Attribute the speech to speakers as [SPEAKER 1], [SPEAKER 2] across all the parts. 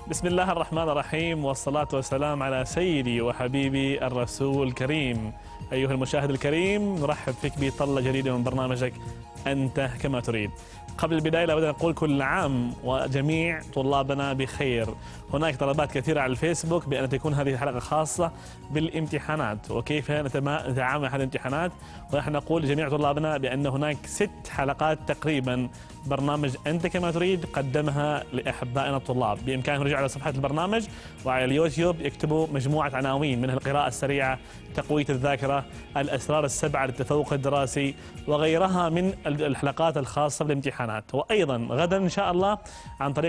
[SPEAKER 1] بسم الله الرحمن الرحيم، والصلاة والسلام على سيدي وحبيبي الرسول الكريم. أيها المشاهد الكريم، نرحب فيك بطلة جديدة من برنامجك أنت كما تريد. قبل البداية لابد أن نقول كل عام وجميع طلابنا بخير. هناك طلبات كثيرة على الفيسبوك بأن تكون هذه الحلقة خاصة بالامتحانات وكيف نتعامل مع هذه الامتحانات، ونحن نقول لجميع طلابنا بأن هناك 6 حلقات تقريبا برنامج أنت كما تريد قدمها لأحبائنا الطلاب. بإمكانهم يرجعوا على صفحة البرنامج وعلى اليوتيوب يكتبوا مجموعة عناوين منها القراءة السريعة، تقوية الذاكرة، الأسرار السبعة للتفوق الدراسي، وغيرها من الحلقات الخاصة بالامتحانات. وأيضا غدا إن شاء الله عن طريق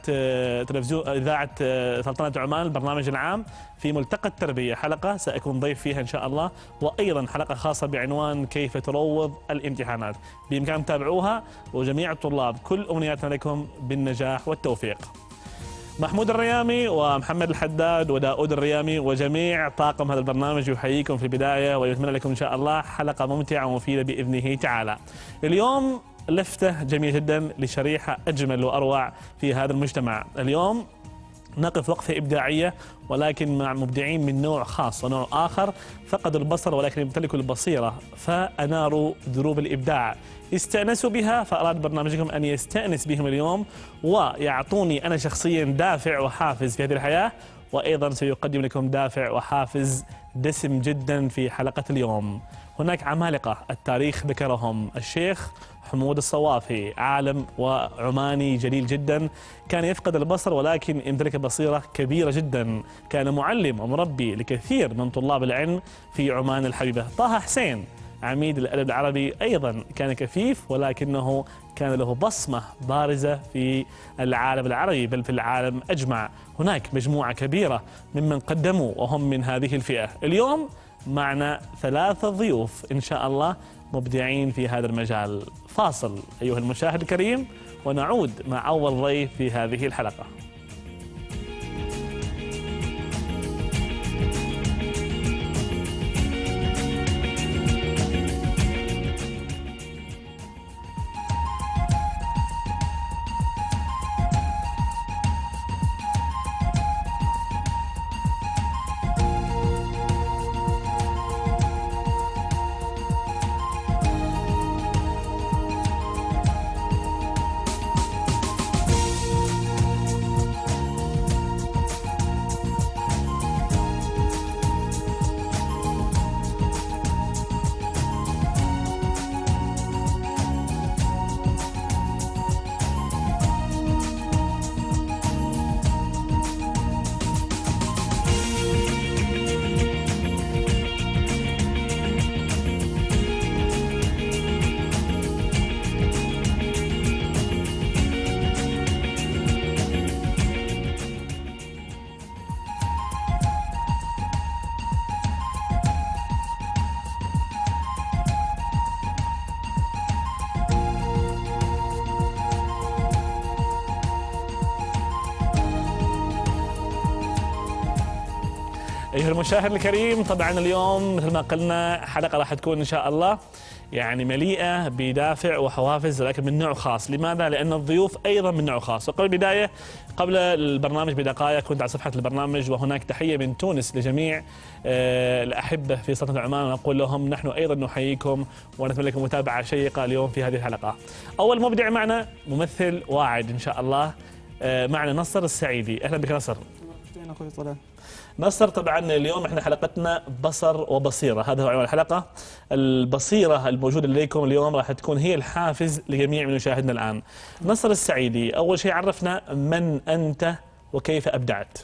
[SPEAKER 1] إذاعة سلطنة عمان البرنامج العام في ملتقى التربية حلقة سأكون ضيف فيها إن شاء الله، وأيضا حلقة خاصة بعنوان كيف تروض الامتحانات. بإمكانكم تتابعوها، وجميع الطلاب كل أمنياتنا لكم بالنجاح والتوفيق. محمود الريامي ومحمد الحداد وداود الريامي وجميع طاقم هذا البرنامج يحييكم في البداية، ويتمنى لكم إن شاء الله حلقة ممتعة ومفيدة بإذنه تعالى. اليوم لفتة جميلة جدا لشريحة أجمل وأروع في هذا المجتمع. اليوم نقف وقفة إبداعية ولكن مع مبدعين من نوع خاص ونوع آخر فقدوا البصر ولكن يمتلكوا البصيرة فأناروا دروب الإبداع، استأنسوا بها، فأراد برنامجكم أن يستأنس بهم اليوم ويعطوني أنا شخصيا دافع وحافز في هذه الحياة، وأيضا سيقدم لكم دافع وحافز دسم جدا في حلقة اليوم. هناك عمالقة التاريخ ذكرهم، الشيخ حمود الصوافي عالم وعماني جليل جدا، كان يفقد البصر ولكن يمتلك بصيرة كبيرة جدا، كان معلم ومربي لكثير من طلاب العلم في عمان الحبيبة. طه حسين عميد الأدب العربي أيضا كان كفيف ولكنه كان له بصمة بارزة في العالم العربي بل في العالم أجمع. هناك مجموعة كبيرة ممن قدموا وهم من هذه الفئة. اليوم معنا 3 ضيوف إن شاء الله مبدعين في هذا المجال. فاصل أيها المشاهد الكريم ونعود مع أول ضيف في هذه الحلقة. أيها المشاهد الكريم، طبعا اليوم مثل ما قلنا حلقة راح تكون إن شاء الله يعني مليئة بدافع وحوافز ولكن من نوع خاص. لماذا؟ لأن الضيوف أيضا من نوع خاص. وقبل البداية قبل البرنامج بدقائق كنت على صفحة البرنامج وهناك تحية من تونس لجميع الأحبة في سلطنة عمان، ونقول لهم نحن أيضا نحييكم ونتمنى لكم متابعة شيقة اليوم في هذه الحلقة. أول مبدع معنا ممثل واعد إن شاء الله، معنا نصر السعيدي. أهلا بك نصر. نصر، طبعا اليوم احنا حلقتنا بصر وبصيرة، هذا هو عنوان الحلقة. البصيرة الموجودة لديكم اليوم راح تكون هي الحافز لجميع من يشاهدنا الآن. نصر السعيدي، أول شيء عرفنا من أنت وكيف أبدعت.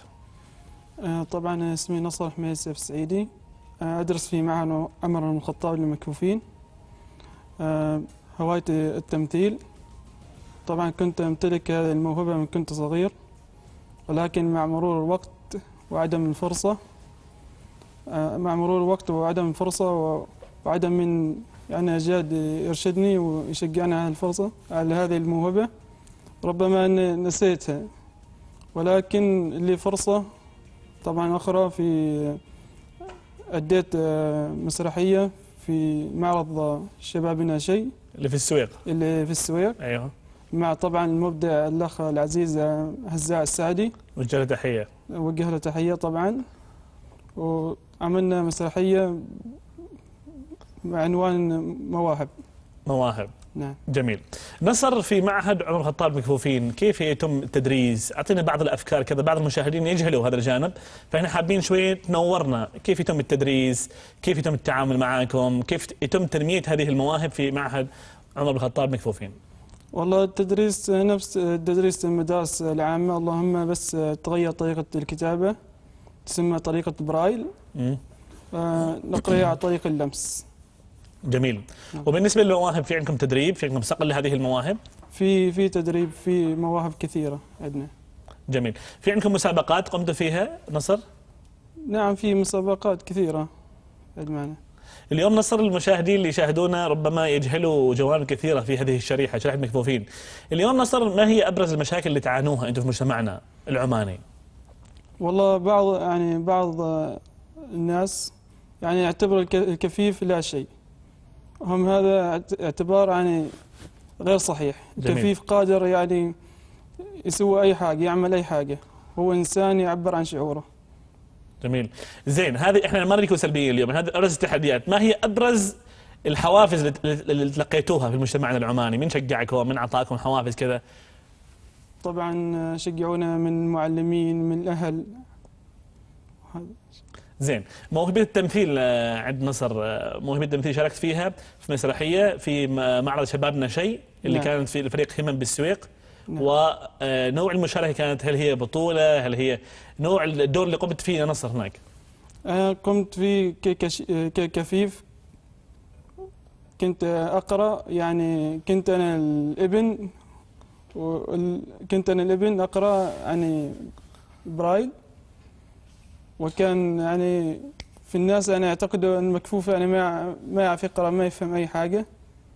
[SPEAKER 2] طبعا اسمي نصر حميد السيف السعيدي، أدرس في معهد عمر بن الخطاب للمكفوفين. هوايتي التمثيل، طبعا كنت أمتلك هذه الموهبة من كنت صغير، ولكن مع مرور الوقت وعدم الفرصة وعدم من يعني أجياد يرشدني ويشجعني على الفرصة على هذه الموهبة، ربما نسيتها، ولكن لي فرصة طبعا أخرى في أديت مسرحية في معرض شبابنا شيء
[SPEAKER 1] اللي في السويق.
[SPEAKER 2] أيوه. مع طبعا المبدع الأخ العزيز هزاع السعدي،
[SPEAKER 1] وجه له تحية.
[SPEAKER 2] وجه له تحية طبعا. وعملنا مسرحية بعنوان مواهب.
[SPEAKER 1] مواهب.
[SPEAKER 2] نعم.
[SPEAKER 1] جميل. نصر، في معهد عمر الخطاب المكفوفين كيف يتم التدريس؟ اعطينا بعض الافكار كذا، بعض المشاهدين يجهلوا هذا الجانب، فاحنا حابين شويه تنورنا كيف يتم التدريس، كيف يتم التعامل معكم، كيف يتم تنميه هذه المواهب في معهد عمر الخطاب المكفوفين.
[SPEAKER 2] والله التدريس نفس تدريس المدارس العامة، اللهم بس تغير طريقة الكتابة، تسمى طريقة برايل. نقرأها على طريق اللمس.
[SPEAKER 1] جميل. وبالنسبة للمواهب، في عندكم تدريب، في عندكم صقل لهذه المواهب؟
[SPEAKER 2] في تدريب، في مواهب كثيرة عندنا.
[SPEAKER 1] جميل. في عندكم مسابقات قمتوا فيها نصر؟
[SPEAKER 2] نعم، في مسابقات كثيرة عندنا.
[SPEAKER 1] اليوم نصر، المشاهدين اللي يشاهدونا ربما يجهلوا جوانب كثيرة في هذه الشريحة، شريحة المكفوفين. اليوم نصر، ما هي أبرز المشاكل اللي تعانوها أنتم في مجتمعنا العماني؟
[SPEAKER 2] والله بعض الناس يعتبر الكفيف لا شيء. هم هذا اعتبار غير صحيح.
[SPEAKER 1] جميل.
[SPEAKER 2] الكفيف قادر يسوي أي حاجة، يعمل أي حاجة، هو إنسان يعبر عن شعوره.
[SPEAKER 1] جميل. زين، هذه احنا ما نريد سلبيين اليوم، هذه ابرز التحديات. ما هي ابرز الحوافز اللي تلقيتوها في مجتمعنا العماني؟ من شجعكم؟ من اعطاكم حوافز كذا؟
[SPEAKER 2] طبعا شجعونا من المعلمين، من الأهل.
[SPEAKER 1] زين، موهبة التمثيل عند نصر، موهبة التمثيل شاركت فيها في مسرحية في معرض شبابنا شيء اللي
[SPEAKER 2] نعم.
[SPEAKER 1] كانت في الفريق همم بالسويق.
[SPEAKER 2] نعم.
[SPEAKER 1] ونوع المشاركة كانت، هل هي بطولة، هل هي نوع الدور اللي قمت فيه يا نصر هناك؟
[SPEAKER 2] أنا قمت فيه ككفيف. كنت أقرأ، كنت أنا الابن أقرأ برايل. وكان في الناس يعتقدوا أن المكفوف ما يعرف يقرأ، ما يفهم أي حاجة.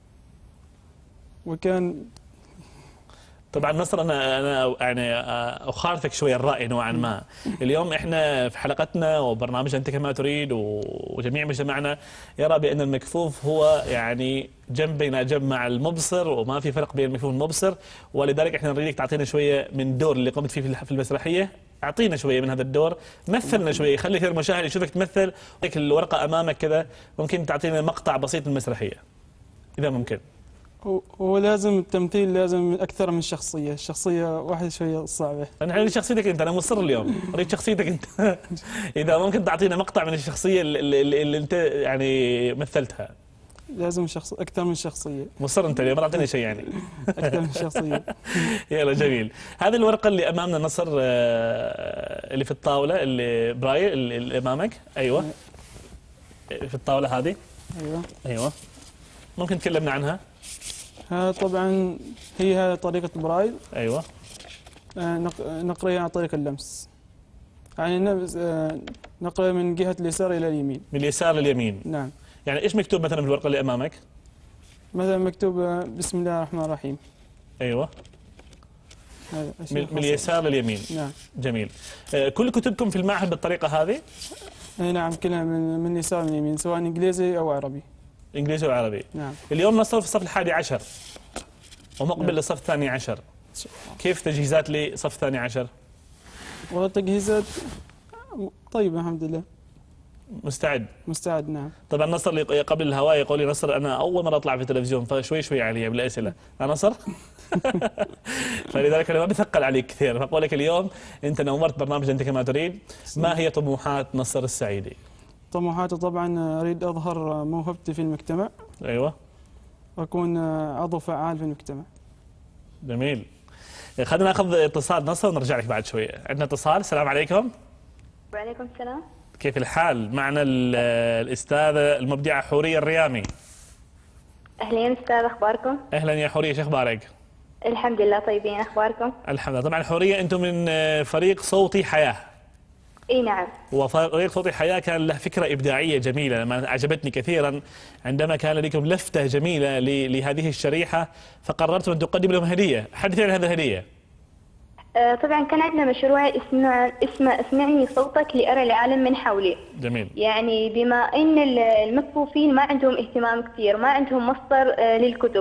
[SPEAKER 2] وكان
[SPEAKER 1] طبعا نصر، انا اخالفك شويه الراي نوعا ما. اليوم احنا في حلقتنا وبرنامج انت كما تريد، وجميع مجتمعنا يرى بان المكفوف هو جنب الى جنب مع المبصر، وما في فرق بين المكفوف والمبصر. ولذلك احنا نريدك تعطينا شويه من الدور اللي قمت فيه في المسرحيه. اعطينا شويه من هذا الدور، مثلنا شويه، خلي كثير المشاهد يشوفك تمثل. الورقه امامك كذا، ممكن تعطينا مقطع بسيط من المسرحيه اذا ممكن.
[SPEAKER 2] هو لازم التمثيل، لازم أكثر من شخصية. الشخصية واحدة شوية صعبة.
[SPEAKER 1] أنا أريد شخصيتك أنت، أنا مصر اليوم أريد شخصيتك أنت. إذا ممكن تعطينا مقطع من الشخصية اللي أنت مثلتها.
[SPEAKER 2] لازم أكثر من شخصية.
[SPEAKER 1] مصر أنت اليوم، ما تعطيني شيء
[SPEAKER 2] أكثر من شخصية.
[SPEAKER 1] يلا جميل. هذه الورقة اللي أمامنا نصر، اللي في الطاولة، اللي برايل اللي أمامك. أيوة، في الطاولة هذه. أيوة. ممكن تكلمنا عنها؟
[SPEAKER 2] طبعا هي طريقة برايل.
[SPEAKER 1] أيوة.
[SPEAKER 2] نقرأها عن طريق اللمس. نقرأ من جهة اليسار إلى اليمين.
[SPEAKER 1] من اليسار لليمين.
[SPEAKER 2] نعم.
[SPEAKER 1] إيش مكتوب مثلا في الورقة اللي أمامك؟
[SPEAKER 2] مثلا مكتوب بسم الله الرحمن الرحيم.
[SPEAKER 1] أيوة. من اليسار لليمين.
[SPEAKER 2] نعم.
[SPEAKER 1] جميل. كل كتبكم في المعهد بالطريقة هذه؟
[SPEAKER 2] نعم، كلها من اليسار لليمين، سواء إنجليزي أو عربي.
[SPEAKER 1] إنجليزي وعربي.
[SPEAKER 2] نعم.
[SPEAKER 1] اليوم نصر في الصف 11 ومقبل
[SPEAKER 2] نعم.
[SPEAKER 1] للصف 12. كيف تجهيزات لصف 12؟
[SPEAKER 2] والله التجهيزات طيبة الحمد لله. مستعد نعم.
[SPEAKER 1] طبعا نصر قبل الهواء يقول لي نصر أنا أول مرة أطلع في التلفزيون، فشوي شوي علي بالأسئلة. نصر؟ فلذلك أنا ما بثقل عليك كثير، فأقول لك اليوم أنت نورت برنامج أنت كما تريد. ما هي طموحات نصر السعيدي؟
[SPEAKER 2] طموحاتي طبعا أريد أظهر موهبتي في المجتمع.
[SPEAKER 1] أيوة.
[SPEAKER 2] وأكون عضو فعال في المجتمع.
[SPEAKER 1] جميل. خلينا ناخذ اتصال نصر ونرجع لك بعد شوية. عندنا اتصال. السلام عليكم.
[SPEAKER 3] وعليكم السلام.
[SPEAKER 1] كيف الحال؟ معنا الأستاذة المبدعة حورية الريامي.
[SPEAKER 3] أهلين أستاذ، أخباركم؟
[SPEAKER 1] أهلا يا حورية، شو أخبارك؟
[SPEAKER 3] الحمد لله طيبين، أخباركم؟
[SPEAKER 1] الحمد لله. طبعا حورية أنتم من فريق صوتي حياة.
[SPEAKER 3] اي نعم.
[SPEAKER 1] وفريق صوتي حياة كان له فكرة إبداعية جميلة، ما عجبتني كثيرا عندما كان لكم لفتة جميلة لهذه الشريحة، فقررتم أن تقدم لهم هدية. حدثي عن هذه الهدية.
[SPEAKER 3] طبعا كان عندنا مشروع اسمه اسمعني صوتك لأرى العالم من حولي.
[SPEAKER 1] جميل.
[SPEAKER 3] بما ان المكفوفين ما عندهم اهتمام كثير، ما عندهم مصدر للكتب،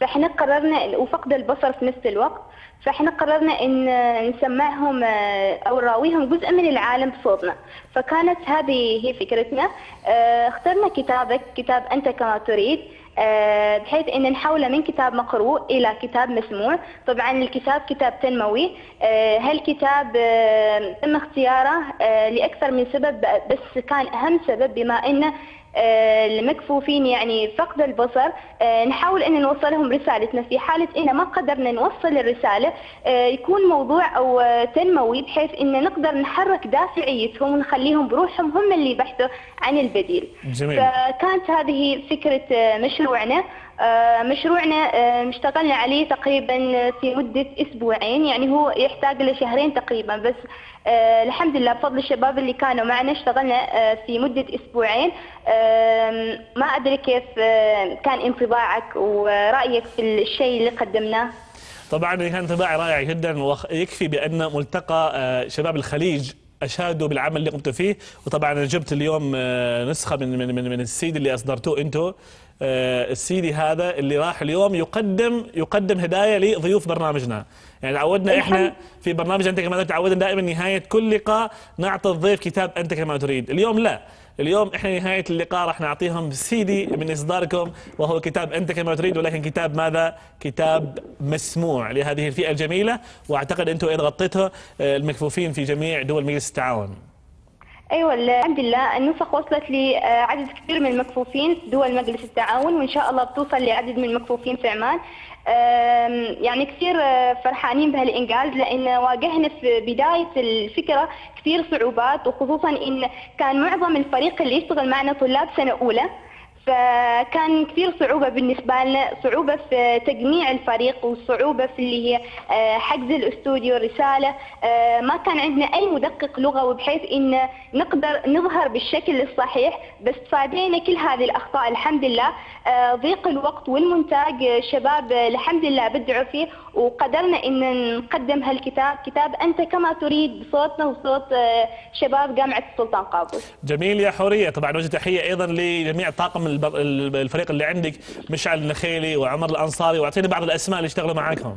[SPEAKER 3] فاحنا قررنا وفقد البصر في نفس الوقت، فاحنا قررنا ان نسمعهم او نراويهم جزء من العالم بصوتنا. فكانت هذه هي فكرتنا. اخترنا كتابك، كتاب أنت كما تريد، بحيث ان نحوله من كتاب مقروء الى كتاب مسموع. طبعا الكتاب كتاب تنموي. هالكتاب تم اختياره لاكثر من سبب، بس كان اهم سبب بما انه المكفوفين يعني فقد البصر نحاول ان نوصلهم رسالتنا. في حاله ان ما قدرنا نوصل الرساله يكون موضوع او تنموي، بحيث ان نقدر نحرك دافعيتهم ونخليهم بروحهم هم اللي يبحثوا عن البديل.
[SPEAKER 1] جميل.
[SPEAKER 3] فكانت هذه فكره مشروعنا. اشتغلنا عليه تقريبا في مدة أسبوعين، يعني هو يحتاج لشهرين تقريبا، بس الحمد لله بفضل الشباب اللي كانوا معنا اشتغلنا في مدة أسبوعين. ما أدري كيف كان انطباعك ورأيك في الشيء اللي قدمناه.
[SPEAKER 1] طبعا كان انطباعي رائع جدا، ويكفي بأن ملتقى شباب الخليج أشادوا بالعمل اللي قمتوا فيه. وطبعا أنا جبت اليوم نسخة من السيدي اللي أصدرتوه أنتوا. السيدي هذا اللي راح اليوم يقدم هدايا لضيوف برنامجنا. يعني تعودنا احنا في برنامج انت كما تعودنا دائما نهايه كل لقاء نعطي الضيف كتاب انت كما تريد. اليوم لا، اليوم احنا نهايه اللقاء راح نعطيهم سيدي من اصداركم، وهو كتاب انت كما تريد، ولكن كتاب ماذا؟ كتاب مسموع لهذه الفئه الجميله. واعتقد انتم ايضا غطيتوا المكفوفين في جميع دول مجلس التعاون.
[SPEAKER 3] ايوه الحمد لله، النسخ وصلت لعدد كبير من المكفوفين في دول مجلس التعاون، وان شاء الله بتوصل لعدد من المكفوفين في عمان. يعني كثير فرحانين بهالانجاز، لان واجهنا في بدايه الفكره كثير صعوبات، وخصوصا ان كان معظم الفريق اللي يشتغل معنا طلاب سنه اولى، فكان كثير صعوبة بالنسبة لنا، صعوبة في تجميع الفريق، وصعوبة في اللي هي حجز الاستوديو الرسالة. ما كان عندنا أي مدقق لغوي بحيث إن نقدر نظهر بالشكل الصحيح، بس تفادينا كل هذه الأخطاء الحمد لله. ضيق الوقت والمونتاج الشباب الحمد لله بدعوا فيه، وقدرنا إن نقدم هالكتاب، كتاب أنت كما تريد، بصوتنا وصوت شباب جامعة السلطان قابوس.
[SPEAKER 1] جميل يا حورية. طبعا وجه تحية أيضا لجميع طاقم الفريق اللي عندك، مشعل النخيلي وعمر الأنصاري، واعطيني بعض الأسماء اللي اشتغلوا معاكم.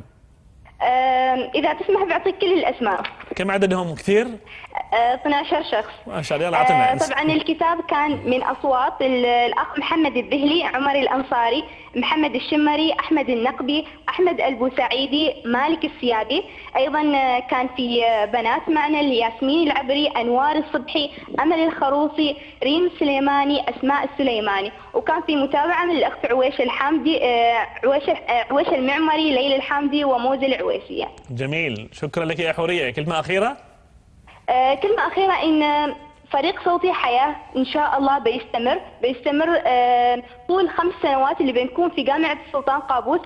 [SPEAKER 3] إذا تسمح بعطيك كل الأسماء.
[SPEAKER 1] كم عددهم؟ كثير؟
[SPEAKER 3] 12 شخص.
[SPEAKER 1] ما شاء الله، يلا اعطينا.
[SPEAKER 3] طبعا الكتاب كان من أصوات الأخ محمد الذهلي، عمر الأنصاري، محمد الشمري، أحمد النقبي، أحمد البوسعيدي، مالك السيادي. أيضا كان في بنات معنا، ياسمين العبري، أنوار الصبحي، أمل الخروصي، ريم السليماني، أسماء السليماني. وكان في متابعة من الأخت عويش الحامدي، عويش المعمري، ليلى الحامدي، وموز العويسية.
[SPEAKER 1] جميل، شكرا لك يا حورية. كلمة أخيرة؟
[SPEAKER 3] كلمة أخيرة، إن فريق صوتي حياة إن شاء الله بيستمر طول 5 سنوات اللي بنكون في جامعة السلطان قابوس.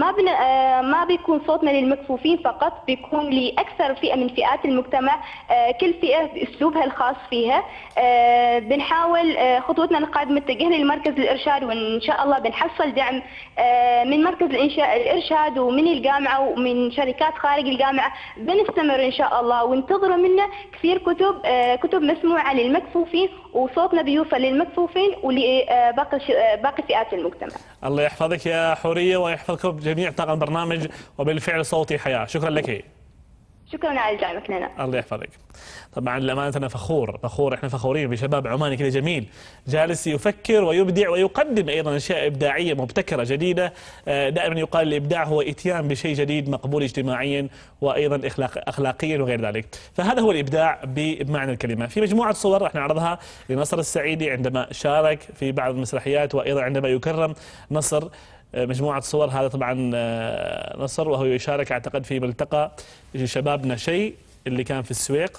[SPEAKER 3] ما بيكون صوتنا للمكفوفين فقط، بيكون لأكثر فئة من فئات المجتمع، كل فئة بأسلوبها الخاص فيها. بنحاول خطوتنا القادمة اتجاه للمركز الإرشاد، وإن شاء الله بنحصل دعم من مركز الإرشاد ومن الجامعة ومن شركات خارج الجامعة. بنستمر إن شاء الله، وانتظروا منا كثير كتب مسموعة للمكفوفين، وصوتنا بيوصل للمكفوفين ولباقي فئات المجتمع.
[SPEAKER 1] الله يحفظك يا حورية ويحفظكم جميع طاقم البرنامج، وبالفعل صوتي حياة. شكرا لك.
[SPEAKER 3] شكرا على دعمك لنا.
[SPEAKER 1] الله يحفظك. طبعا للأمانة أنا فخور، احنا فخورين بشباب عماني كذا جميل، جالس يفكر ويبدع ويقدم أيضا أشياء إبداعية مبتكرة جديدة. دائما يقال الإبداع هو إتيان بشيء جديد مقبول اجتماعيا وأيضا أخلاقيا وغير ذلك. فهذا هو الإبداع بمعنى الكلمة. في مجموعة صور راح نعرضها لنصر السعيدي عندما شارك في بعض المسرحيات، وأيضا عندما يكرم نصر. مجموعة صور، هذا طبعا نصر وهو يشارك أعتقد في ملتقى شبابنا شيء اللي كان في السويق.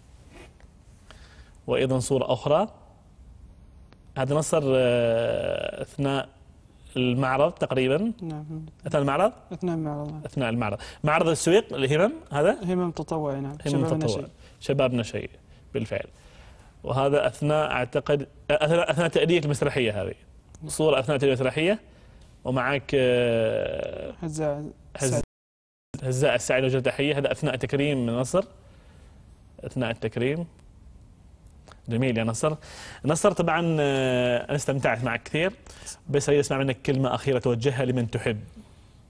[SPEAKER 1] وأيضا صورة أخرى، هذا نصر أثناء المعرض تقريبا.
[SPEAKER 2] نعم.
[SPEAKER 1] أثناء المعرض؟ أثناء المعرض. معرض السويق الهمم، هذا؟
[SPEAKER 2] همم تطوعي. نعم.
[SPEAKER 1] همم تطوعي. شبابنا شيء بالفعل. وهذا أثناء أعتقد أثناء تأدية المسرحية، هذه صورة أثناء تأدية المسرحية، ومعك هزاء السعيد وجه تحية. هذا أثناء تكريم نصر، أثناء التكريم. جميل يا نصر. طبعا أنا استمتعت معك كثير، بس أريد أسمع منك كلمة أخيرة توجهها لمن تحب.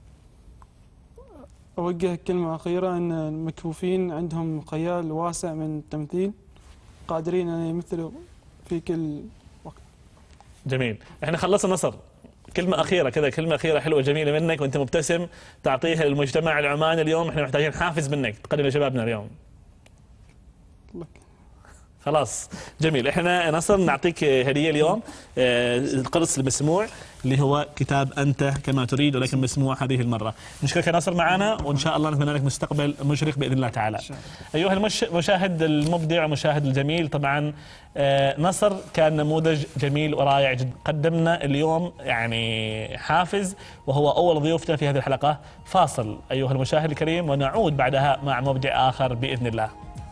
[SPEAKER 2] أوجه كلمة أخيرة أن المكفوفين عندهم خيال واسع من التمثيل، قادرين أن يمثلوا في كل وقت.
[SPEAKER 1] جميل. احنا خلصنا نصر، كلمة أخيرة كذا، كلمة أخيرة حلوة جميلة منك وأنت مبتسم تعطيها للمجتمع العماني اليوم. احنا محتاجين حافز منك تقدم لشبابنا اليوم.
[SPEAKER 2] لك.
[SPEAKER 1] خلاص جميل. احنا نصر نعطيك هدية اليوم، القرص المسموع اللي هو كتاب أنت كما تريد ولكن مسموع هذه المرة. نشكرك يا نصر معنا وإن شاء الله نتمنى لك مستقبل مشرق بإذن الله تعالى. أيها المشاهد المبدع والمشاهد الجميل، طبعا نصر كان نموذج جميل ورائع جدا. قدمنا اليوم يعني حافز وهو أول ضيوفنا في هذه الحلقة. فاصل أيها المشاهد الكريم ونعود بعدها مع مبدع آخر بإذن الله.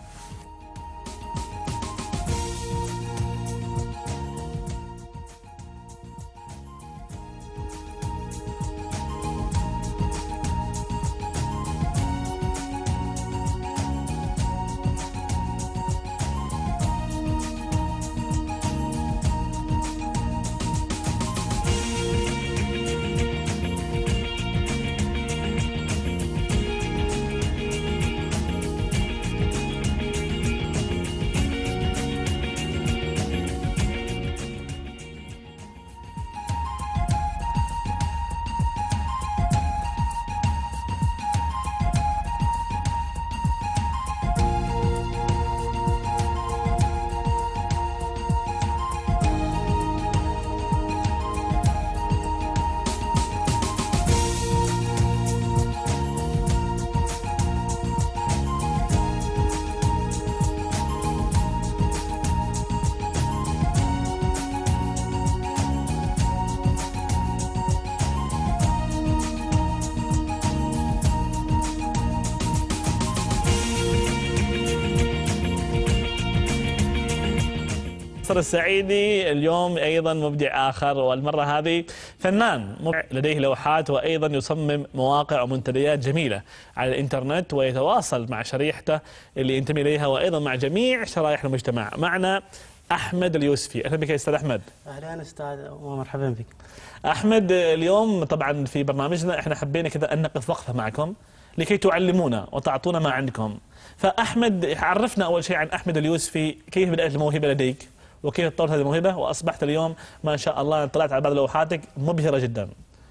[SPEAKER 1] نصر السعيدي اليوم أيضا مبدع آخر، والمرة هذه فنان لديه لوحات وأيضا يصمم مواقع ومنتديات جميلة على الإنترنت ويتواصل مع شريحته اللي ينتمي إليها وأيضا مع جميع شرائح المجتمع. معنا أحمد اليوسفي. أهلا بك يا أستاذ أحمد.
[SPEAKER 4] أهلا أستاذ ومرحبا بك.
[SPEAKER 1] أحمد اليوم طبعا في برنامجنا احنا حبينا كذا أن نقف وقفة معكم لكي تعلمونا وتعطونا ما عندكم. فأحمد عرفنا أول شيء عن أحمد اليوسفي، كيف بدأت الموهبة لديك وكيف تطورت هذه الموهبة وأصبحت اليوم ما شاء الله طلعت على بعض لوحاتك مبهرة جدا.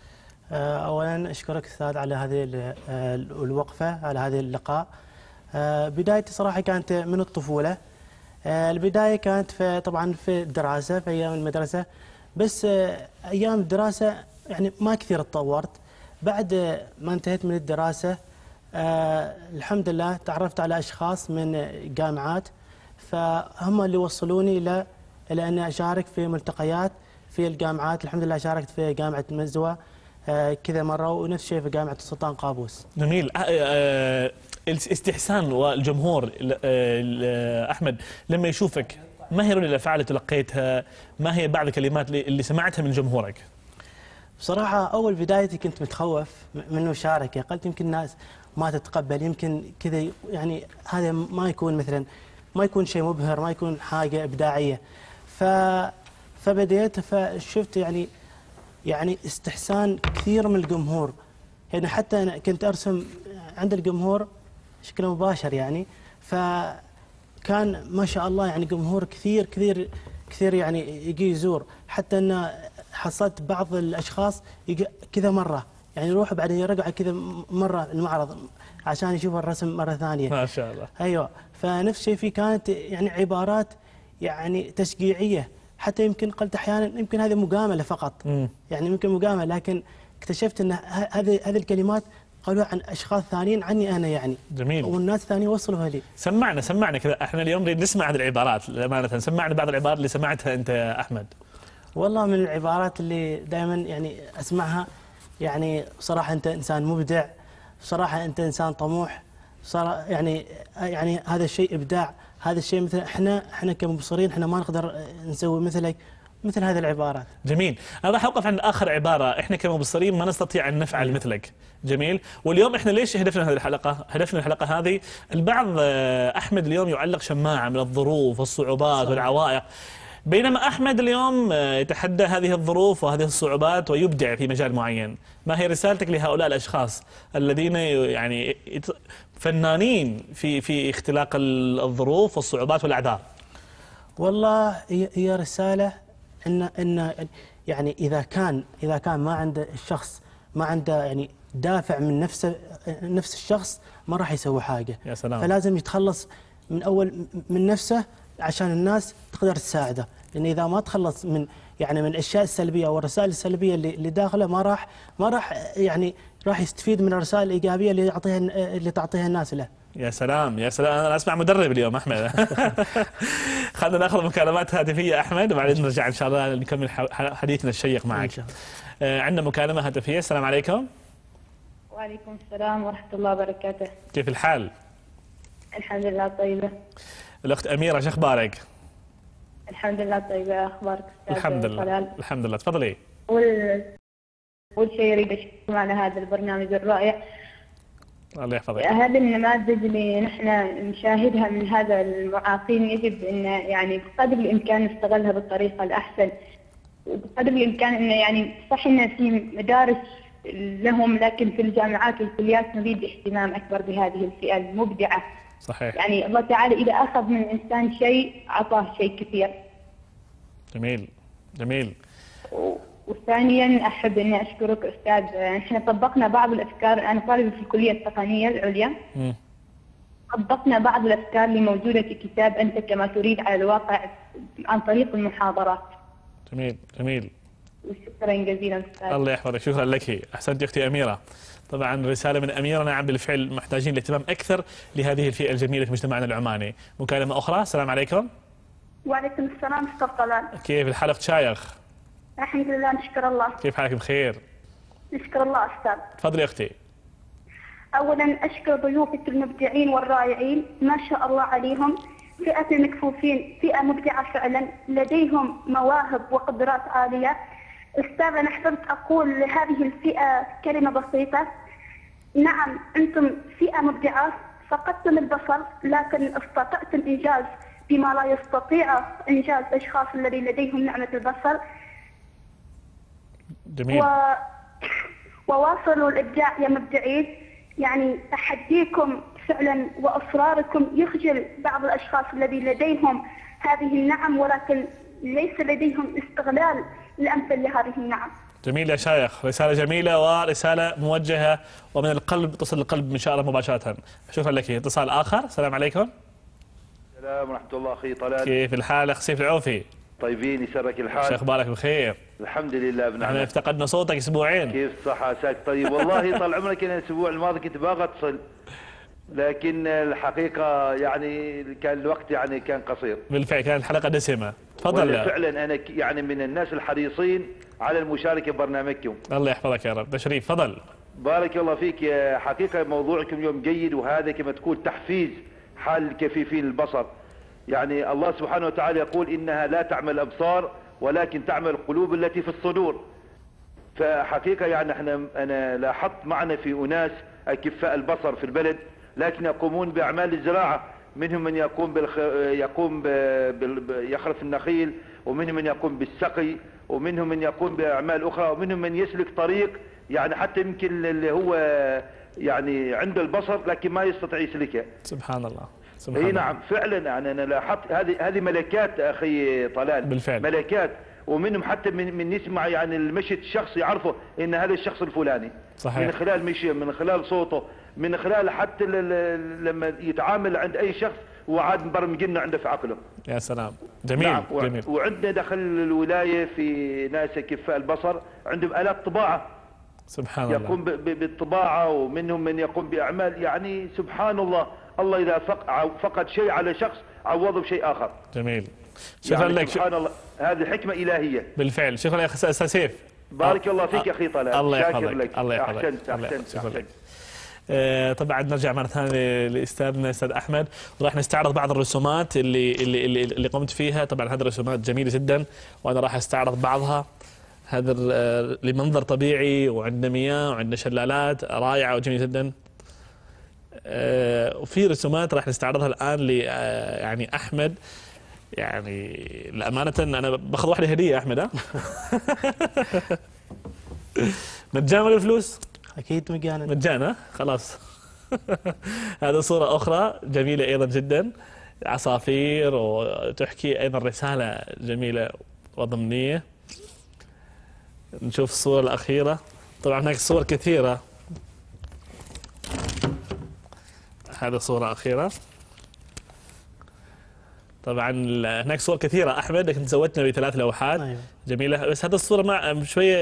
[SPEAKER 4] أولا أشكرك أستاذ على هذه الوقفة، على هذه اللقاء. بدايتي صراحة كانت من الطفولة. البداية كانت طبعا في الدراسة، في أيام المدرسة، بس أيام الدراسة يعني ما كثير تطورت. بعد ما انتهيت من الدراسة الحمد لله تعرفت على أشخاص من جامعات، فهم اللي وصلوني إلى أن أشارك في ملتقيات في الجامعات. الحمد لله شاركت في جامعة مزوة كذا مرة، ونفس الشيء في جامعة السلطان قابوس.
[SPEAKER 1] جميل. الاستحسان والجمهور أحمد لما يشوفك، ما هي ردود الأفعال اللي تلقيتها؟ ما هي بعض الكلمات اللي سمعتها من جمهورك؟
[SPEAKER 4] بصراحة أول بدايتي كنت متخوف من المشاركة، قلت يمكن الناس ما تتقبل، يمكن كذا يعني هذا ما يكون مثلا ما يكون شيء مبهر، ما يكون حاجة إبداعية. فبديت فشفت يعني استحسان كثير من الجمهور. يعني حتى أنا كنت أرسم عند الجمهور بشكل مباشر يعني، فكان ما شاء الله يعني جمهور كثير كثير كثير يعني يجي يزور. حتى أن حصلت بعض الأشخاص كذا مرة يعني يروح بعدين يرجع كذا مرة المعرض عشان يشوف الرسم مرة ثانية.
[SPEAKER 1] ما شاء الله.
[SPEAKER 4] أيوة. فنفس الشيء في كانت يعني عبارات يعني تشجيعية، حتى يمكن قلت أحيانا يمكن هذه مجاملة فقط. يعني يمكن مجاملة، لكن اكتشفت أن هذه الكلمات قالوا عن أشخاص ثانيين عني أنا يعني.
[SPEAKER 1] جميل.
[SPEAKER 4] والناس الثانيين وصلوها لي.
[SPEAKER 1] سمعنا كذا، احنا اليوم نريد نسمع هذه العبارات أمانة. سمعنا بعض العبارات اللي سمعتها أنت يا أحمد.
[SPEAKER 4] والله من العبارات اللي دائما يعني أسمعها، يعني صراحة أنت إنسان مبدع، صراحة أنت إنسان طموح، صراحة يعني هذا الشيء إبداع، هذا الشيء مثل احنا كمبصرين احنا ما نقدر نسوي مثلك، مثل هذه العبارات.
[SPEAKER 1] جميل. انا راح اوقف عند اخر عباره، احنا كمبصرين ما نستطيع ان نفعل مثلك. جميل. واليوم احنا ليش هدفنا هذه الحلقه؟ هدفنا الحلقه هذه، البعض احمد اليوم يعلق شماعه من الظروف والصعوبات والعوائق. بينما أحمد اليوم يتحدى هذه الظروف وهذه الصعوبات ويبدع في مجال معين. ما هي رسالتك لهؤلاء الأشخاص الذين يعني فنانين في اختلاق الظروف والصعوبات والأعذار؟
[SPEAKER 4] والله هي رسالة إن يعني إذا كان ما عند الشخص ما عنده يعني دافع من نفس الشخص ما راح يسوي حاجة.
[SPEAKER 1] يا سلام.
[SPEAKER 4] فلازم يتخلص من أول من نفسه عشان الناس تقدر تساعده، لأن إذا ما تخلص من الأشياء السلبية والرسائل السلبية اللي داخله ما راح يعني راح يستفيد من الرسائل الإيجابية اللي تعطيها الناس له.
[SPEAKER 1] يا سلام يا سلام، أنا أسمع مدرب اليوم أحمد. خلينا ناخذ مكالمات هاتفية أحمد وبعدين نرجع إن شاء الله نكمل حديثنا الشيق معك. عندنا مكالمة هاتفية. السلام عليكم.
[SPEAKER 3] وعليكم السلام ورحمة الله وبركاته.
[SPEAKER 1] كيف الحال؟
[SPEAKER 3] الحمد لله طيبة.
[SPEAKER 1] الأخت أميرة شو أخبارك؟
[SPEAKER 3] الحمد لله طيبة. أخبارك أستاذ
[SPEAKER 1] الحمد لله
[SPEAKER 3] طلال؟
[SPEAKER 1] الحمد لله، تفضلي.
[SPEAKER 3] أول شيء أريد أشكركم على هذا البرنامج الرائع.
[SPEAKER 1] الله يحفظك.
[SPEAKER 3] هذه النماذج اللي نحن نشاهدها من هذا المعاقين يجب أن يعني بقدر الإمكان نستغلها بالطريقة الأحسن، وبقدر الإمكان أن يعني صح أن في مدارس لهم، لكن في الجامعات والكليات نريد اهتمام أكبر بهذه الفئة المبدعة.
[SPEAKER 1] صحيح.
[SPEAKER 3] يعني الله تعالى إذا أخذ من الإنسان شيء أعطاه شيء كثير.
[SPEAKER 1] جميل جميل.
[SPEAKER 3] وثانيا أحب أن أشكرك أستاذ، احنا طبقنا بعض الأفكار، أنا طالبة في الكلية التقنية العليا. طبقنا بعض الأفكار اللي موجودة في كتاب أنت كما تريد على الواقع عن طريق المحاضرات.
[SPEAKER 1] جميل جميل.
[SPEAKER 3] وشكرا جزيلا أستاذ.
[SPEAKER 1] الله يحفظك، شكرا لك. أحسنت أختي أميرة. طبعا رسالة من أميرة، نعم بالفعل محتاجين لاهتمام أكثر لهذه الفئة الجميلة في مجتمعنا العماني. مكالمة أخرى. السلام عليكم.
[SPEAKER 3] وعليكم السلام أستاذ طلال.
[SPEAKER 1] كيف الحال أخت شايخ؟
[SPEAKER 3] الحمد لله نشكر الله.
[SPEAKER 1] كيف حالك؟ بخير.
[SPEAKER 3] نشكر الله أستاذ.
[SPEAKER 1] تفضلي أختي.
[SPEAKER 3] أولا أشكر ضيوفك المبدعين والرائعين، ما شاء الله عليهم. فئة المكفوفين فئة مبدعة فعلا، لديهم مواهب وقدرات عالية. أستاذ أنا حبيت أقول لهذه الفئة كلمة بسيطة. نعم أنتم فئة مبدعة، فقدتم البصر لكن استطعتم إنجاز بما لا يستطيع إنجاز الأشخاص الذي لديهم نعمة البصر.
[SPEAKER 1] جميل.
[SPEAKER 3] وواصلوا الإبداع يا مبدعين. يعني تحديكم فعلا وإصراركم يخجل بعض الأشخاص الذي لديهم هذه النعم ولكن ليس لديهم استغلال الأمثل لهذه النعم.
[SPEAKER 1] جميل يا شيخ، رسالة جميلة ورسالة موجهة ومن القلب، تصل القلب إن شاء الله مباشرة. شكرا لك. اتصال آخر. السلام عليكم.
[SPEAKER 5] السلام ورحمة الله أخي طلال.
[SPEAKER 1] كيف الحال أخ سيف العوفي؟
[SPEAKER 5] طيبين يسرك الحال.
[SPEAKER 1] شو أخبارك؟ بخير
[SPEAKER 5] الحمد لله بنعمة.
[SPEAKER 1] احنا افتقدنا صوتك أسبوعين.
[SPEAKER 5] كيف الصحة عساك طيب؟ والله طال عمرك أنا الأسبوع الماضي كنت باغي أتصل، لكن الحقيقة يعني كان الوقت يعني كان قصير.
[SPEAKER 1] بالفعل كانت الحلقة دسمة. تفضل.
[SPEAKER 5] فعلا أنا يعني من الناس الحريصين على المشاركة ببرنامجكم.
[SPEAKER 1] الله يحفظك يا رب. تشريف. تفضل.
[SPEAKER 5] بارك الله فيك. يا حقيقة موضوعكم اليوم جيد، وهذا كما تقول تحفيز حال الكفيفين البصر. يعني الله سبحانه وتعالى يقول إنها لا تعمل الأبصار ولكن تعمل القلوب التي في الصدور. فحقيقة يعني أنا لاحظت معنا في أناس أكفاء البصر في البلد لكن يقومون بأعمال الزراعة. منهم من يقوم يخرف النخيل، ومنهم من يقوم بالسقي، ومنهم من يقوم بأعمال أخرى، ومنهم من يسلك طريق يعني حتى يمكن اللي هو يعني عنده البصر لكن ما يستطيع يسلكه.
[SPEAKER 1] سبحان الله.
[SPEAKER 5] اي نعم فعلا. يعني انا لاحظت هذه ملكات اخي طلال.
[SPEAKER 1] بالفعل
[SPEAKER 5] ملكات. ومنهم حتى من يسمع يعني المشهد الشخص يعرفه ان هذا الشخص الفلاني.
[SPEAKER 1] صحيح.
[SPEAKER 5] من خلال مشيه، من خلال صوته، من خلال حتى لما يتعامل عند اي شخص وعاد مبرمجنا عنده في عقله.
[SPEAKER 1] يا سلام. جميل.
[SPEAKER 5] نعم.
[SPEAKER 1] جميل.
[SPEAKER 5] وعندنا داخل الولايه في ناس كفاء البصر عندهم آلات طباعه.
[SPEAKER 1] سبحان الله.
[SPEAKER 5] يقوم بالطباعه، ومنهم من يقوم باعمال يعني سبحان الله. الله إذا فقد شيء على شخص عوضه بشيء آخر.
[SPEAKER 1] جميل. شكرا لك.
[SPEAKER 5] سبحان الله، هذه حكمة إلهية.
[SPEAKER 1] بالفعل. شكرا يا أستاذ سيف.
[SPEAKER 5] بارك الله فيك يا أخي طلال.
[SPEAKER 1] الله
[SPEAKER 5] شاكر
[SPEAKER 1] يحفظك.
[SPEAKER 5] لك.
[SPEAKER 1] الله يحفظك.
[SPEAKER 5] أحسنت.
[SPEAKER 1] طبعا نرجع مرة ثانية لأستاذنا أستاذ أحمد، وراح نستعرض بعض الرسومات اللي قمت فيها. طبعا هذه الرسومات جميلة جدا وأنا راح أستعرض بعضها. هذا لمنظر طبيعي، وعندنا مياه وعندنا شلالات رائعة وجميلة جدا. وفي رسومات راح نستعرضها الآن يعني أحمد يعني لأمانة أنا باخذ واحدة هدية يا أحمد. ها مجانا ولا فلوس؟
[SPEAKER 4] اكيد مجانا.
[SPEAKER 1] مجانا خلاص. هذه صورة أخرى جميلة أيضا جدا، عصافير وتحكي أيضا رسالة جميلة وضمنية. نشوف الصورة الأخيرة، طبعا هناك صور كثيرة. هذه صورة أخيرة، طبعا هناك صور كثيرة أحمد، كنت زودتنا ب3 لوحات.
[SPEAKER 4] أيوة.
[SPEAKER 1] جميلة، بس هذه الصورة مع شوية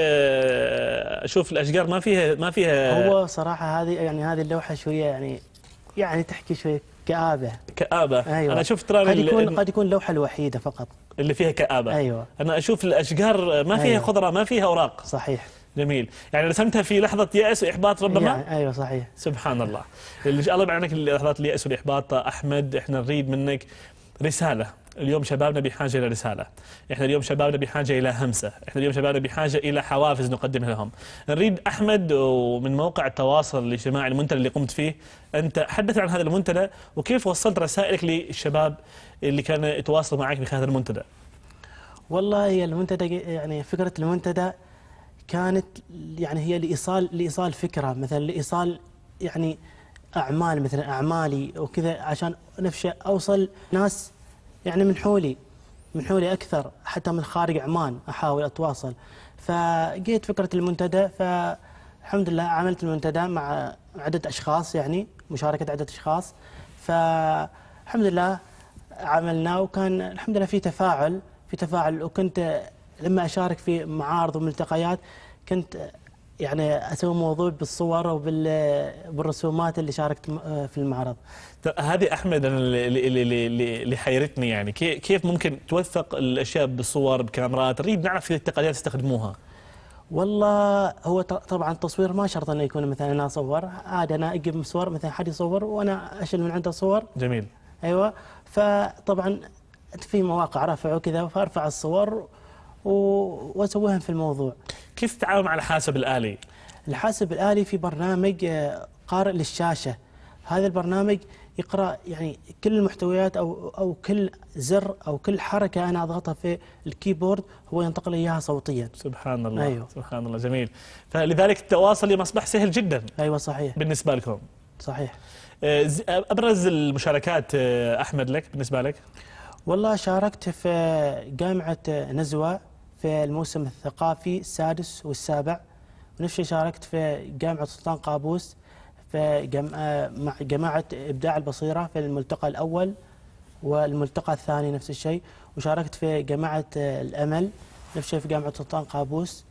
[SPEAKER 1] أشوف الأشجار ما فيها.
[SPEAKER 4] هو صراحة هذه اللوحة شوية يعني تحكي شوية كآبة.
[SPEAKER 1] كآبة.
[SPEAKER 4] أيوة.
[SPEAKER 1] أنا شفت ترى
[SPEAKER 4] قد يكون اللوحة الوحيدة فقط
[SPEAKER 1] اللي فيها كآبة.
[SPEAKER 4] أيوة.
[SPEAKER 1] أنا أشوف الأشجار ما فيها
[SPEAKER 4] أيوة.
[SPEAKER 1] خضرة، ما فيها أوراق.
[SPEAKER 4] صحيح.
[SPEAKER 1] جميل، يعني رسمتها في لحظة يأس وإحباط ربما.
[SPEAKER 4] يعني أيوة صحيح.
[SPEAKER 1] سبحان الله. الله يبعد عنك لحظات اليأس والإحباط. أحمد إحنا نريد منك رسالة. اليوم شبابنا بحاجة إلى رسالة، إحنا اليوم شبابنا بحاجة إلى همسة، إحنا اليوم شبابنا بحاجة إلى حوافز نقدمها لهم. نريد أحمد ومن موقع التواصل الاجتماعي المنتدى اللي قمت فيه، أنت حدث عن هذا المنتدى وكيف وصلت رسائلك للشباب اللي كانوا يتواصلوا معك في هذا المنتدى.
[SPEAKER 4] والله هي المنتدى يعني فكرة المنتدى كانت يعني هي لإيصال فكرة، مثلا لإيصال يعني أعمال، مثلا أعمالي وكذا، عشان نفسي أوصل ناس يعني من حولي أكثر، حتى من خارج عمان أحاول أتواصل. فجيت فكرة المنتدى، فالحمد لله عملت المنتدى مع عدة أشخاص، يعني مشاركة عدة أشخاص، فالحمد لله عملنا، وكان الحمد لله في تفاعل. وكنت لما أشارك في معارض وملتقيات كنت يعني أسوي موضوع بالصور وبالرسومات اللي شاركت في المعرض.
[SPEAKER 1] هذه أحمد أنا اللي حيرتني، يعني كيف ممكن توثق الأشياء بالصور بكاميرات؟ نريد نعرف في التقنيات تستخدموها.
[SPEAKER 4] والله هو طبعا التصوير ما شرط انه يكون مثلا انا اصور، عاد انا اجيب صور، مثلا حد يصور وانا اشيل من عنده صور.
[SPEAKER 1] جميل.
[SPEAKER 4] ايوه، فطبعا في مواقع رفع وكذا، فارفع الصور واسويها في الموضوع.
[SPEAKER 1] كيف تتعامل مع الحاسب الآلي؟
[SPEAKER 4] الحاسب الآلي في برنامج قارئ للشاشة. هذا البرنامج يقرأ يعني كل المحتويات أو كل زر أو كل حركة أنا أضغطها في الكيبورد هو ينتقل إياها صوتيا.
[SPEAKER 1] سبحان الله.
[SPEAKER 4] أيوه.
[SPEAKER 1] سبحان الله. جميل. فلذلك التواصل اليوم أصبح سهل جدا.
[SPEAKER 4] أيوة صحيح.
[SPEAKER 1] بالنسبة لكم.
[SPEAKER 4] صحيح.
[SPEAKER 1] أبرز المشاركات أحمد لك بالنسبة لك؟
[SPEAKER 4] والله شاركت في جامعة نزوة في الموسم الثقافي السادس والسابع، ونفس الشيء شاركت في جامعة سلطان قابوس في مع جماعة إبداع البصيرة في الملتقى الأول والملتقى الثاني نفس الشيء، وشاركت في جامعة الأمل نفس الشيء في جامعة سلطان قابوس.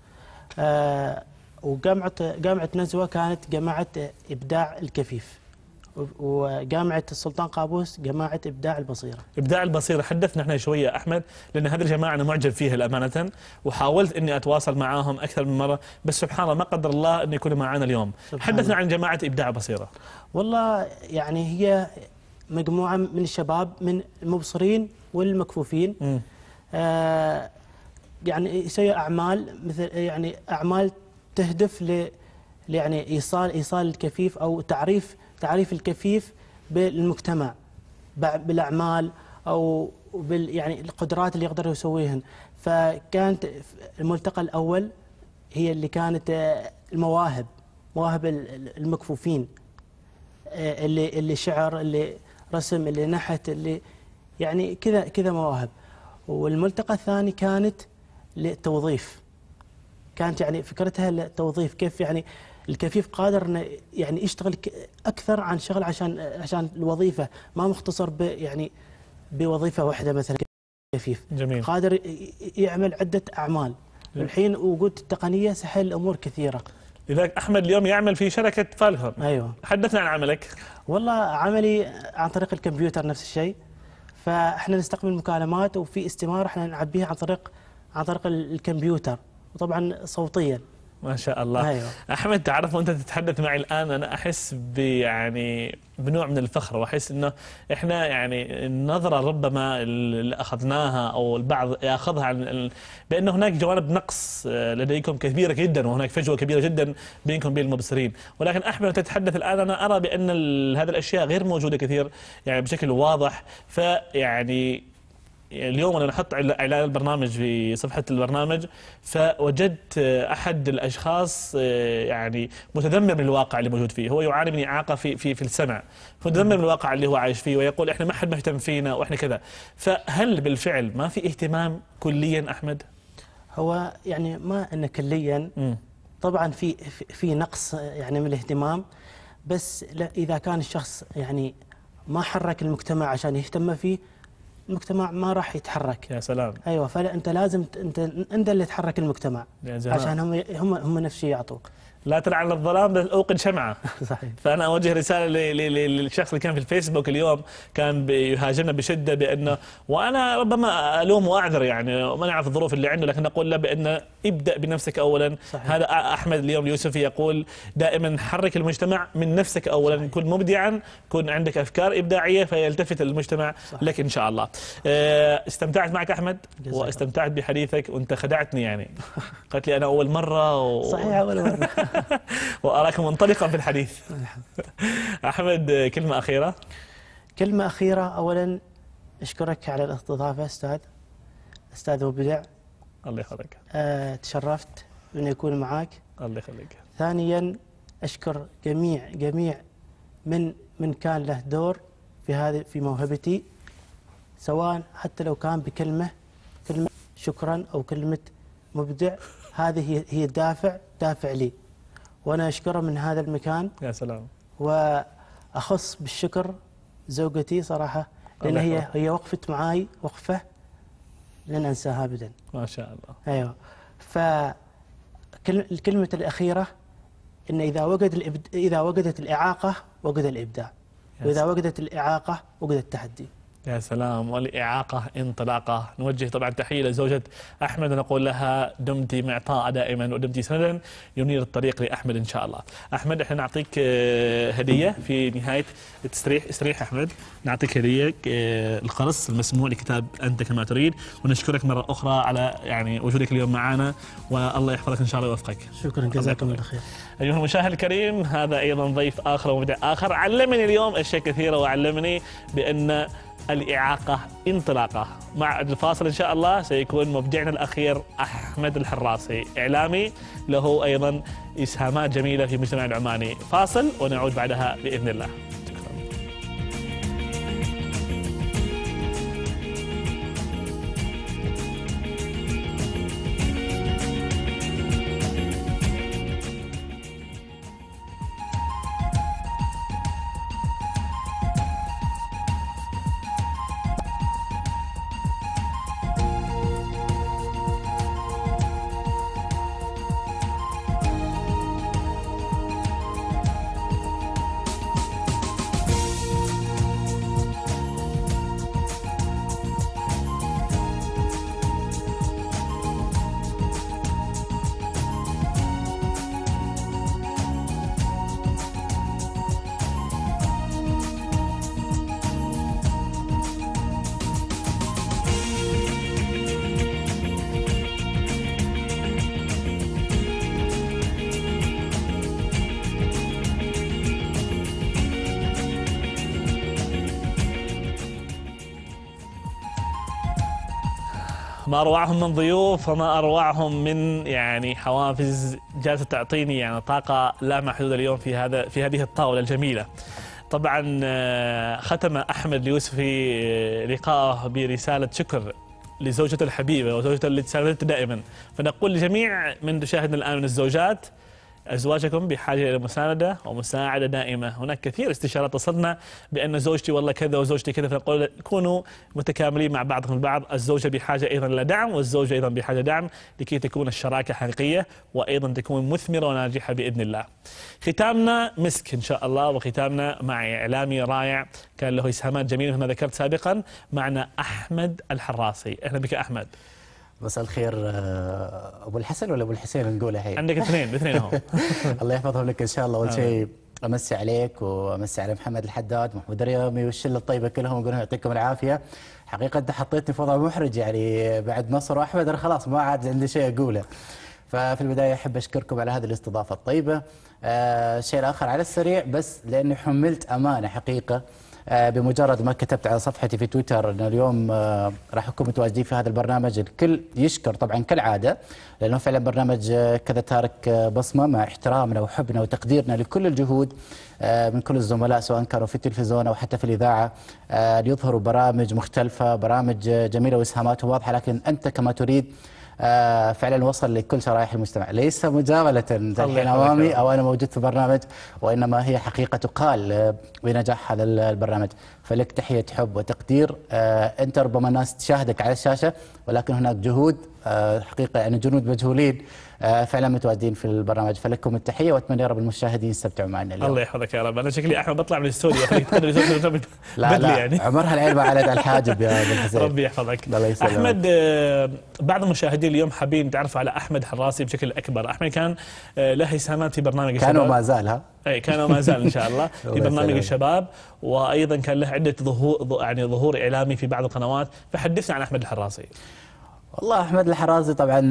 [SPEAKER 4] وجامعة نزوة كانت جامعة إبداع الكفيف، وجامعة السلطان قابوس جماعة إبداع البصيرة. إبداع
[SPEAKER 1] البصيرة حدثنا احنا شوية أحمد، لأن هذه الجماعة أنا معجب فيها الأمانة، وحاولت إني أتواصل معاهم أكثر من مرة، بس سبحان الله ما قدر الله إن يكونوا معنا اليوم. حدثنا عن جماعة إبداع البصيرة.
[SPEAKER 4] والله يعني هي مجموعة من الشباب من المبصرين والمكفوفين، يعني يسوي أعمال مثل يعني أعمال تهدف يعني إيصال الكفيف أو تعريف الكفيف بالمجتمع بالأعمال أو يعني القدرات اللي يقدروا يسويهن. فكانت الملتقى الأول هي اللي كانت مواهب المكفوفين، اللي شعر، اللي رسم، اللي نحت، اللي يعني كذا مواهب. والملتقى الثاني كانت للتوظيف، كانت يعني فكرتها التوظيف، كيف يعني الكفيف قادر انه يعني يشتغل اكثر عن شغل عشان الوظيفه، ما مختصر يعني بوظيفه واحده مثلا. كفيف
[SPEAKER 1] جميل.
[SPEAKER 4] قادر يعمل عده اعمال. الحين وجود التقنيه سهل الامور كثيره.
[SPEAKER 1] لذلك احمد اليوم يعمل في شركه فالكون.
[SPEAKER 4] ايوه.
[SPEAKER 1] حدثنا عن عملك.
[SPEAKER 4] والله عملي عن طريق الكمبيوتر نفس الشيء، فاحنا نستقبل مكالمات وفي استماره احنا نعبيها عن طريق الكمبيوتر، وطبعا صوتيا.
[SPEAKER 1] ما شاء الله.
[SPEAKER 4] أيوة.
[SPEAKER 1] أحمد تعرف وأنت تتحدث معي الآن أنا أحس يعني بنوع من الفخر، وأحس إنه إحنا يعني النظرة ربما اللي أخذناها أو البعض يأخذها عن بأن هناك جوانب نقص لديكم كبيرة جدا، وهناك فجوة كبيرة جدا بينكم وبين المبصرين. ولكن أحمد وأنت تتحدث الآن أنا أرى بأن هذه الأشياء غير موجودة كثير يعني بشكل واضح. فيعني اليوم انا نحط اعلان البرنامج في صفحه البرنامج، فوجدت احد الاشخاص يعني متذمر من الواقع اللي موجود فيه، هو يعاني من اعاقه في السمع، متذمر من الواقع اللي هو عايش فيه، ويقول احنا ما حد مهتم فينا واحنا كذا. فهل بالفعل ما في اهتمام كليا احمد؟
[SPEAKER 4] هو يعني ما انه كليا، طبعا في نقص يعني من الاهتمام، بس اذا كان الشخص يعني ما حرك المجتمع عشان يهتم فيه، المجتمع ما راح يتحرك.
[SPEAKER 1] يا سلام.
[SPEAKER 4] ايوه، فانت لازم انت اللي تحرك المجتمع عشان هم نفس الشيء يعطوك.
[SPEAKER 1] لا تلعن الظلام بل اوقد شمعه.
[SPEAKER 4] صحيح.
[SPEAKER 1] فانا اوجه رساله للشخص اللي كان في الفيسبوك اليوم كان بيهاجمنا بشده بانه، وانا ربما الوم واعذر يعني ما نعرف الظروف اللي عنده، لكن اقول له بانه ابدا بنفسك اولا. صحيح. هذا احمد اليوم اليوسفي يقول دائما حرك المجتمع من نفسك اولا. صحيح. كن مبدعا، كن عندك افكار ابداعيه فيلتفت المجتمع. صحيح. لك ان شاء الله. استمتعت معك احمد واستمتعت بحديثك، وانت خدعتني يعني قلت لي انا اول مره
[SPEAKER 4] صحيح اول مره
[SPEAKER 1] وأراك منطلقا في الحديث. أحمد كلمة أخيرة.
[SPEAKER 4] كلمة أخيرة، أولا أشكرك على الاستضافة أستاذ مبدع.
[SPEAKER 1] الله يخليك.
[SPEAKER 4] تشرفت أن يكون معك.
[SPEAKER 1] الله يخليك.
[SPEAKER 4] ثانيا أشكر جميع من كان له دور في موهبتي، سواء حتى لو كان بكلمة شكرا أو كلمة مبدع، هذه هي دافع لي، وأنا أشكره من هذا المكان.
[SPEAKER 1] يا سلام.
[SPEAKER 4] وأخص بالشكر زوجتي صراحة، لأن هي وقفت معاي وقفة لن أنساها أبدا.
[SPEAKER 1] ما شاء الله.
[SPEAKER 4] أيوة. فالكلمة الأخيرة إن إذا وجدت الإعاقة وجد الإبداع، وإذا وجدت الإعاقة وجد التحدي.
[SPEAKER 1] يا سلام. والإعاقة انطلاقة. نوجه طبعا تحية لزوجة أحمد ونقول لها دمت معطاء دائما ودمت سندا ينير الطريق لأحمد إن شاء الله. أحمد احنا نعطيك هدية في نهاية استريح أحمد، نعطيك هدية القرص المسموع لكتاب أنت كما تريد، ونشكرك مرة أخرى على يعني وجودك اليوم معنا، والله يحفظك إن شاء الله ويوفقك.
[SPEAKER 4] شكرا جزاكم الله خير.
[SPEAKER 1] أيها المشاهد الكريم، هذا أيضا ضيف آخر ومبدع آخر علمني اليوم أشياء كثيرة، وعلمني بأن الإعاقة انطلاقة. مع الفاصل إن شاء الله سيكون مبدعنا الأخير أحمد الحراسي، إعلامي له أيضا إسهامات جميلة في المجتمع العماني. فاصل ونعود بعدها بإذن الله. ما أروعهم من ضيوف وما أروعهم من يعني حوافز جالسة تعطيني يعني طاقة لا محدودة اليوم في هذه الطاولة الجميلة. طبعا ختم أحمد اليوسفي لقاءه برسالة شكر لزوجته الحبيبة وزوجته اللي تساندته دائما. فنقول لجميع من تشاهدنا الآن من الزوجات، أزواجكم بحاجة إلى مساندة ومساعدة دائمة. هناك كثير استشارات تصلنا بأن زوجتي والله كذا وزوجتي كذا، فنقول كونوا متكاملين مع بعضكم البعض. الزوجة بحاجة أيضا إلى دعم، والزوجة أيضا بحاجة دعم لكي تكون الشراكة حقيقية وأيضا تكون مثمرة وناجحة بإذن الله. ختامنا مسك إن شاء الله، وختامنا مع إعلامي رائع كان له إسهامات جميلة كما ذكرت سابقا. معنا أحمد الحراسي. أهلا بك أحمد.
[SPEAKER 6] مساء الخير. ابو الحسن ولا ابو الحسين نقولها الحين؟
[SPEAKER 1] عندك اثنين اهو.
[SPEAKER 6] الله يحفظهم لك ان شاء الله. اول شيء امسي عليك وامسي على محمد الحداد ومحمود الرياضي والشله الطيبه كلهم، واقول لهم يعطيكم العافيه. حقيقه انت حطيتني في وضع محرج، يعني بعد نصر واحمد انا خلاص ما عاد عندي شيء اقوله. ففي البدايه احب اشكركم على هذه الاستضافه الطيبه. الشيء الاخر على السريع بس لاني حملت امانه حقيقه بمجرد ما كتبت على صفحتي في تويتر أن اليوم راح أكون متواجدين في هذا البرنامج، الكل يشكر طبعا كالعادة، لأنه فعلا برنامج كذا تارك بصمة، مع احترامنا وحبنا وتقديرنا لكل الجهود من كل الزملاء سواء كانوا في التلفزيون أو حتى في الإذاعة، ليظهروا برامج مختلفة، برامج جميلة وإسهاماتهم واضحة، لكن أنت كما تريد فعلا وصل لكل شرائح المجتمع، ليس مجاملة الحين أمامي أو أنا موجود في برنامج، وإنما هي حقيقة تقال بنجاح هذا البرنامج. فلك تحية حب وتقدير. أنت ربما الناس تشاهدك على الشاشة، ولكن هناك جهود حقيقة يعني جنود مجهولين فعلا متواجدين في البرنامج، فلكم التحية، وأتمنى يا رب المشاهدين يستمتعوا معنا اليوم.
[SPEAKER 1] الله يحفظك يا رب. أنا شكلي أحمد بطلع من الاستوديو
[SPEAKER 6] لا يعني عمرها العين ما على الحاجب يا ابن الحسين.
[SPEAKER 1] ربي يحفظك. أحمد، بعض المشاهدين اليوم حابين تعرفوا على أحمد حراسي بشكل أكبر. أحمد كان له إسهامات في برنامج الشباب،
[SPEAKER 6] كان وما زال
[SPEAKER 1] أي كان وما زال إن شاء الله في برنامج الشباب، وأيضا كان له عدة ظهور إعلامي في بعض القنوات. فحدثنا عن أحمد الحراسي.
[SPEAKER 6] والله أحمد الحراسي طبعا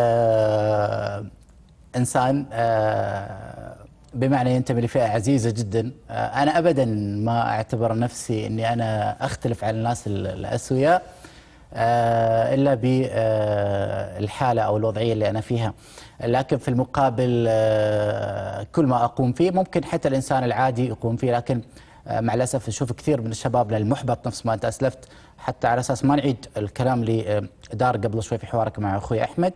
[SPEAKER 6] إنسان بمعنى ينتمي لفئة عزيزة جدا. أنا أبدا ما أعتبر نفسي أني أنا أختلف عن الناس الأسوياء إلا بالحالة أو الوضعية اللي أنا فيها، لكن في المقابل كل ما أقوم فيه ممكن حتى الإنسان العادي يقوم فيه، لكن مع الأسف نشوف كثير من الشباب المحبط نفس ما أنت أسلفت، حتى على أساس ما نعيد الكلام اللي دار قبل شوي في حوارك مع أخوي أحمد.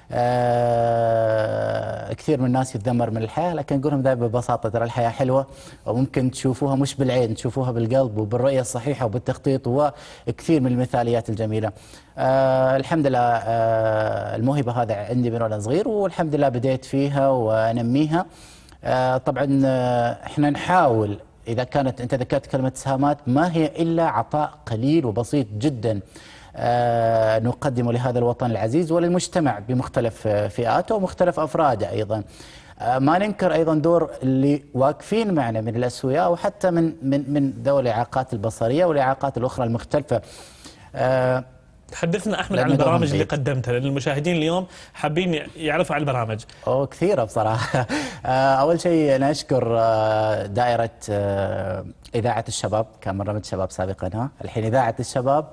[SPEAKER 6] كثير من الناس يتذمر من الحياة، لكن نقول لهم دائما ببساطة ترى الحياة حلوة، وممكن تشوفوها مش بالعين، تشوفوها بالقلب وبالرؤية الصحيحة وبالتخطيط، وكثير من المثاليات الجميلة. الحمد لله الموهبة هذا عندي من وأنا صغير، والحمد لله بديت فيها وأنميها. طبعا احنا نحاول، إذا كانت أنت ذكرت كلمة إسهامات، ما هي إلا عطاء قليل وبسيط جدا نقدمه لهذا الوطن العزيز وللمجتمع بمختلف فئاته ومختلف أفراده أيضا. ما ننكر أيضا دور اللي واقفين معنا من الأسوياء، وحتى من ذوي الإعاقات البصرية والإعاقات الأخرى المختلفة.
[SPEAKER 1] حدثنا أحمد عن البرامج اللي قدمتها، لأن المشاهدين اليوم حابين يعرفوا عن البرامج.
[SPEAKER 6] كثيرة بصراحة. أول شيء أنا أشكر دائرة إذاعة الشباب، كان برنامج شباب سابقا، الحين إذاعة الشباب،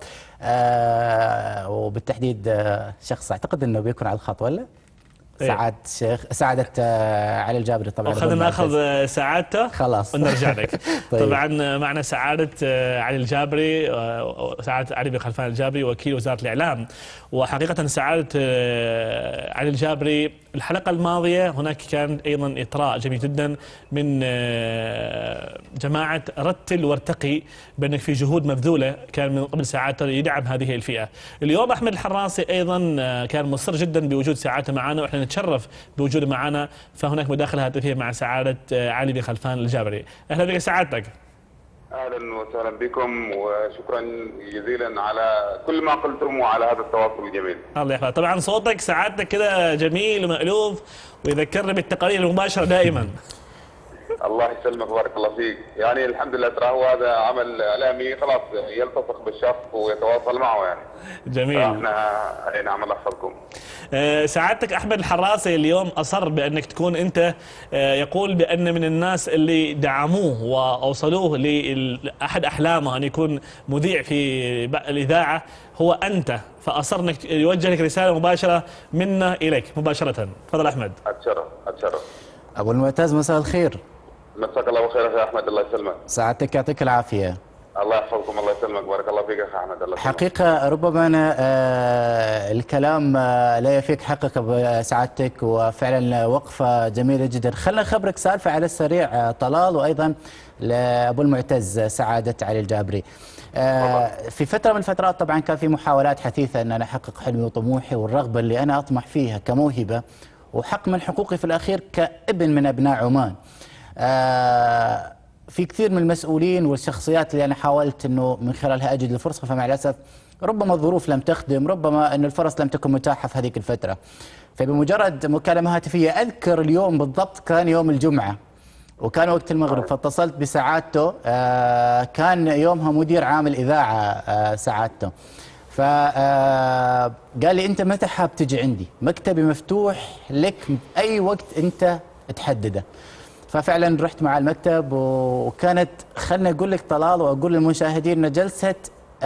[SPEAKER 6] وبالتحديد شخص أعتقد أنه بيكون على الخط ولا؟ سعادة علي الجابري. طبعا
[SPEAKER 1] خلينا ناخذ سعادته
[SPEAKER 6] خلاص
[SPEAKER 1] ونرجع لك.
[SPEAKER 6] طيب.
[SPEAKER 1] طبعا معنا سعادة علي الجابري، سعادة علي بن خلفان الجابري وكيل وزارة الإعلام. وحقيقة سعادة علي الجابري الحلقة الماضية هناك كان أيضا إطراء جميل جدا من جماعة رتل وارتقي بأنك في جهود مبذولة كان من قبل سعادته يدعم هذه الفئة. اليوم أحمد الحراسي أيضا كان مصر جدا بوجود سعادته معنا، وإحنا نتشرف بوجوده معنا. فهناك مداخلة هاتفية مع سعادة علي بن خلفان الجابري. أهلا بك سعادتك.
[SPEAKER 7] اهلا وسهلا بكم، وشكرا جزيلا على كل ما قلتم وعلى هذا التواصل الجميل.
[SPEAKER 1] الله يحفظك. طبعا صوتك سعادتك كذا جميل ومألوف ويذكرني بالتقارير المباشرة دائما. الله
[SPEAKER 7] يسلمك، بارك الله فيك. يعني الحمد لله ترى هو هذا عمل اعلامي خلاص يلتصق بالشخص ويتواصل معه يعني.
[SPEAKER 1] جميل.
[SPEAKER 7] احنا نعم الله يحفظكم.
[SPEAKER 1] سعادتك أحمد الحراسي اليوم أصر بأنك تكون أنت، يقول بأن من الناس اللي دعموه وأوصلوه لأحد أحلامه أن يكون مذيع في الإذاعة هو أنت، فأصر أنك يوجه لك رسالة مباشرة منا إليك مباشرة. تفضل أحمد.
[SPEAKER 7] أتشرف.
[SPEAKER 6] أبو المعتز مساء الخير.
[SPEAKER 7] مساك الله بالخير يا أحمد، الله يسلمك.
[SPEAKER 6] سعادتك يعطيك العافية.
[SPEAKER 7] الله يحفظكم، الله يسلمك، بارك الله فيك يا احمد. الله
[SPEAKER 6] حقيقة ربما أنا الكلام لا يفيك حقك بسعادتك، وفعلا وقفة جميلة جدا. خلنا نخبرك سالفة على السريع طلال، وأيضا لأبو المعتز سعادة علي الجابري. في فترة من الفترات طبعا كان في محاولات حثيثة أن أنا أحقق حلمي وطموحي والرغبة اللي أنا أطمح فيها كموهبة، وحق من حقوقي في الأخير كابن من أبناء عمان. في كثير من المسؤولين والشخصيات اللي أنا حاولت أنه من خلالها أجد الفرصة، فمع الأسف ربما الظروف لم تخدم، ربما أن الفرص لم تكن متاحة في هذيك الفترة. فبمجرد مكالمة هاتفية، أذكر اليوم بالضبط كان يوم الجمعة وكان وقت المغرب، فاتصلت بسعادته، كان يومها مدير عام الإذاعة سعادته، فقال لي أنت متى حاب تجي عندي؟ مكتبي مفتوح لك أي وقت أنت تحدده. ففعلا رحت مع المكتب، وكانت خلنا اقول لك طلال واقول للمشاهدين ان جلسه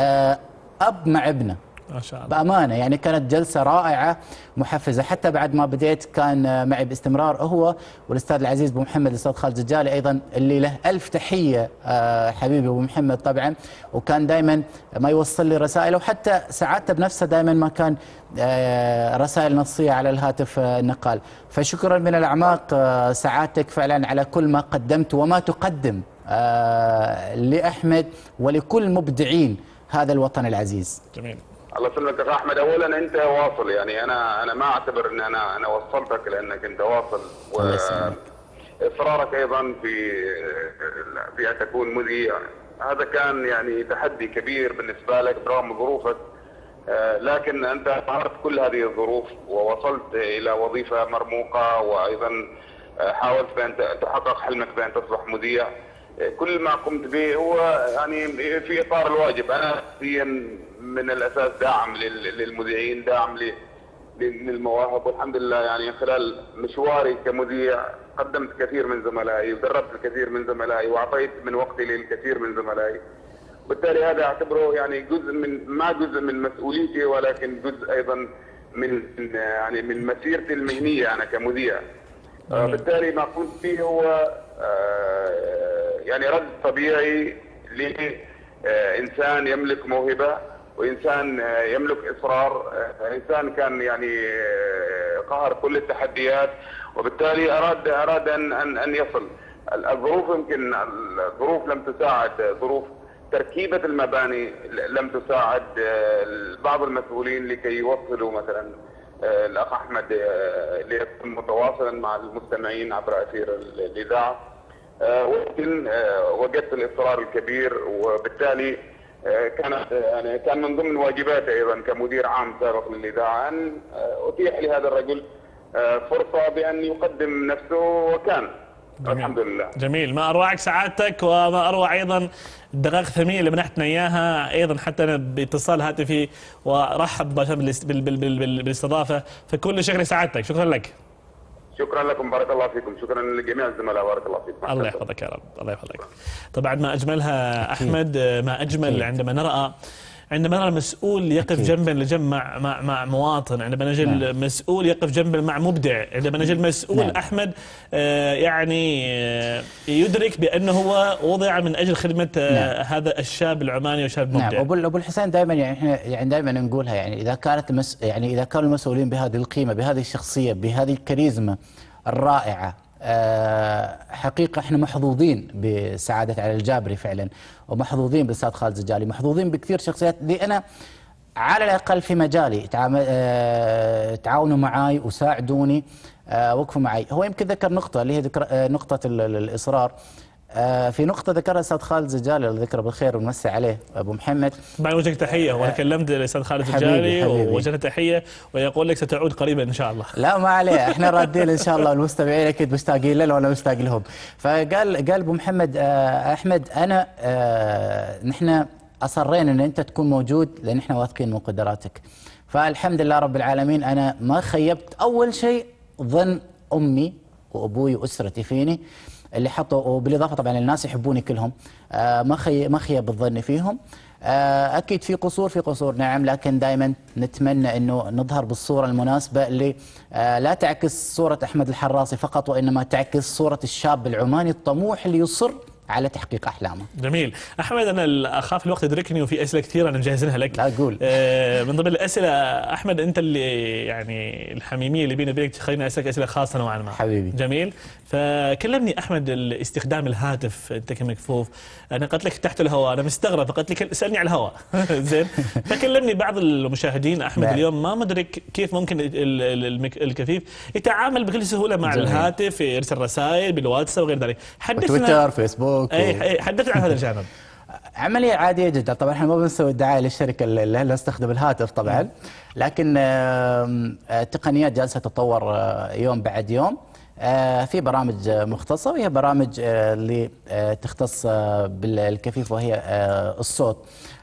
[SPEAKER 6] اب مع ابنه
[SPEAKER 1] ما شاء الله.
[SPEAKER 6] بامانه، يعني كانت جلسه رائعه محفزه. حتى بعد ما بديت كان معي باستمرار هو والاستاذ العزيز ابو محمد الاستاذ خالد الزجالي ايضا، اللي له الف تحيه حبيبي ابو محمد طبعا، وكان دائما ما يوصل لي رسائل، وحتى سعادته بنفسه دائما ما كان رسائل نصيه على الهاتف النقال. فشكرا من الاعماق سعادتك فعلا على كل ما قدمت وما تقدم لاحمد ولكل مبدعين هذا الوطن العزيز.
[SPEAKER 1] جميل.
[SPEAKER 7] الله يسلمك يا احمد. اولا انت واصل، يعني انا ما اعتبر ان انا وصلتك لانك انت واصل، واصرارك ايضا في ان تكون مذيع، هذا كان يعني تحدي كبير بالنسبه لك برغم ظروفك، لكن انت عرفت كل هذه الظروف ووصلت الى وظيفه مرموقه، وايضا حاولت بان تحقق حلمك بان تصبح مذيع. كل ما قمت به هو يعني في اطار الواجب. انا من الاساس داعم للمذيعين، داعم للمواهب، والحمد لله يعني خلال مشواري كمذيع قدمت كثير من زملائي ودربت الكثير من زملائي واعطيت من وقتي للكثير من زملائي، وبالتالي هذا اعتبره يعني جزء من مسؤوليتي، ولكن جزء ايضا من مسيرتي المهنيه انا كمذيع. بالتالي ما قمت فيه هو يعني رد طبيعي لإنسان يملك موهبة، وإنسان يملك إصرار، إنسان كان يعني قهر كل التحديات، وبالتالي أراد أن يصل. الظروف يمكن الظروف لم تساعد، ظروف تركيبة المباني لم تساعد بعض المسؤولين لكي يوصلوا مثلا الأخ أحمد ليكون متواصلا مع المستمعين عبر أثير الإذاعة، ولكن وجدت الإصرار الكبير، وبالتالي كان من ضمن واجباتي أيضا كمدير عام سابق للإذاعة أن أتيح لهذا الرجل فرصة بأن يقدم نفسه، وكان الحمد لله.
[SPEAKER 1] جميل. ما أروعك سعادتك، وما أروع أيضا الدقائق الثمينة اللي منحتنا إياها أيضا، حتى أنا باتصال هاتفي ورحب بالاستضافة، فكل شكر لسعادتك. شكرا لك.
[SPEAKER 7] شكرا لكم، بارك الله فيكم. شكرا لجميع الزملاء، بارك الله فيكم.
[SPEAKER 1] الله يحفظك يا رب، الله يحفظك. طبعا ما أجملها أحمد، ما أجمل عندما نرى مسؤول يقف جنبا لجنب مع مواطن، عندما نجد مسؤول يقف جنبا مع مبدع، عندما نجد مسؤول أحمد يعني يدرك بأنه هو وضع من أجل خدمة هذا الشاب العماني وشاب مبدع.
[SPEAKER 6] أبو الحسين دائما يعني دائما نقولها، يعني إذا كانوا المسؤولين بهذه القيمة، بهذه الشخصية، بهذه الكاريزما الرائعة، حقيقة احنا محظوظين بسعادة علي الجابري فعلا، ومحظوظين بالاستاذ خالد الزجالي، محظوظين بكثير شخصيات اللي انا على الاقل في مجالي تعاونوا معي وساعدوني، وقفوا معي. هو يمكن ذكر نقطة اللي هي نقطة الإصرار. في نقطة ذكرها الأستاذ خالد الزجالي الله يذكره بالخير ونمسي عليه أبو محمد.
[SPEAKER 1] بعد وجهك تحية، وأنا كلمت الأستاذ خالد الزجالي ووجهنا تحية، ويقول لك ستعود قريبا إن شاء الله.
[SPEAKER 6] لا ما عليه، احنا رادين إن شاء الله، والمستمعين أكيد مشتاقين له وأنا مشتاق لهم. فقال أبو محمد أحمد أنا نحن أصرينا أن أنت تكون موجود لأن احنا واثقين من قدراتك. فالحمد لله رب العالمين أنا ما خيبت. أول شيء ظن أمي وأبوي وأسرتي فيني اللي حطوا، وبالاضافه طبعا الناس يحبوني كلهم، ما خيب الظن فيهم. اكيد في قصور نعم، لكن دائما نتمنى انه نظهر بالصوره المناسبه اللي لا تعكس صوره احمد الحراسي فقط، وانما تعكس صوره الشاب العماني الطموح اللي يصر على تحقيق احلامه.
[SPEAKER 1] جميل. احمد انا اخاف الوقت يدركني وفي اسئله كثيره انا مجهزينها لك.
[SPEAKER 6] لا قول.
[SPEAKER 1] من ضمن الاسئله احمد، انت اللي يعني الحميميه اللي بيني وبينك تخليني اسالك اسئله خاصه نوعا ما.
[SPEAKER 6] حبيبي.
[SPEAKER 1] جميل. فكلمني احمد، استخدام الهاتف انت كمكفوف، انا قلت لك تحت الهواء، انا مستغرب فقلت لك اسالني على الهواء. زين. فكلمني، بعض المشاهدين احمد اليوم ما مدرك كيف ممكن الكفيف يتعامل بكل سهوله مع الهاتف، يرسل رسائل بالواتساب وغير ذلك.
[SPEAKER 6] حدثنا تويتر، فيسبوك.
[SPEAKER 1] حدثنا عن هذا الجانب.
[SPEAKER 6] عملية عادية جدا، طبعا احنا ما بنسوي الدعاية للشركة اللي نستخدم الهاتف طبعا، لكن التقنيات جالسة تتطور يوم بعد يوم. في برامج مختصة، وهي برامج اللي تختص بالكفيف وهي الصوت.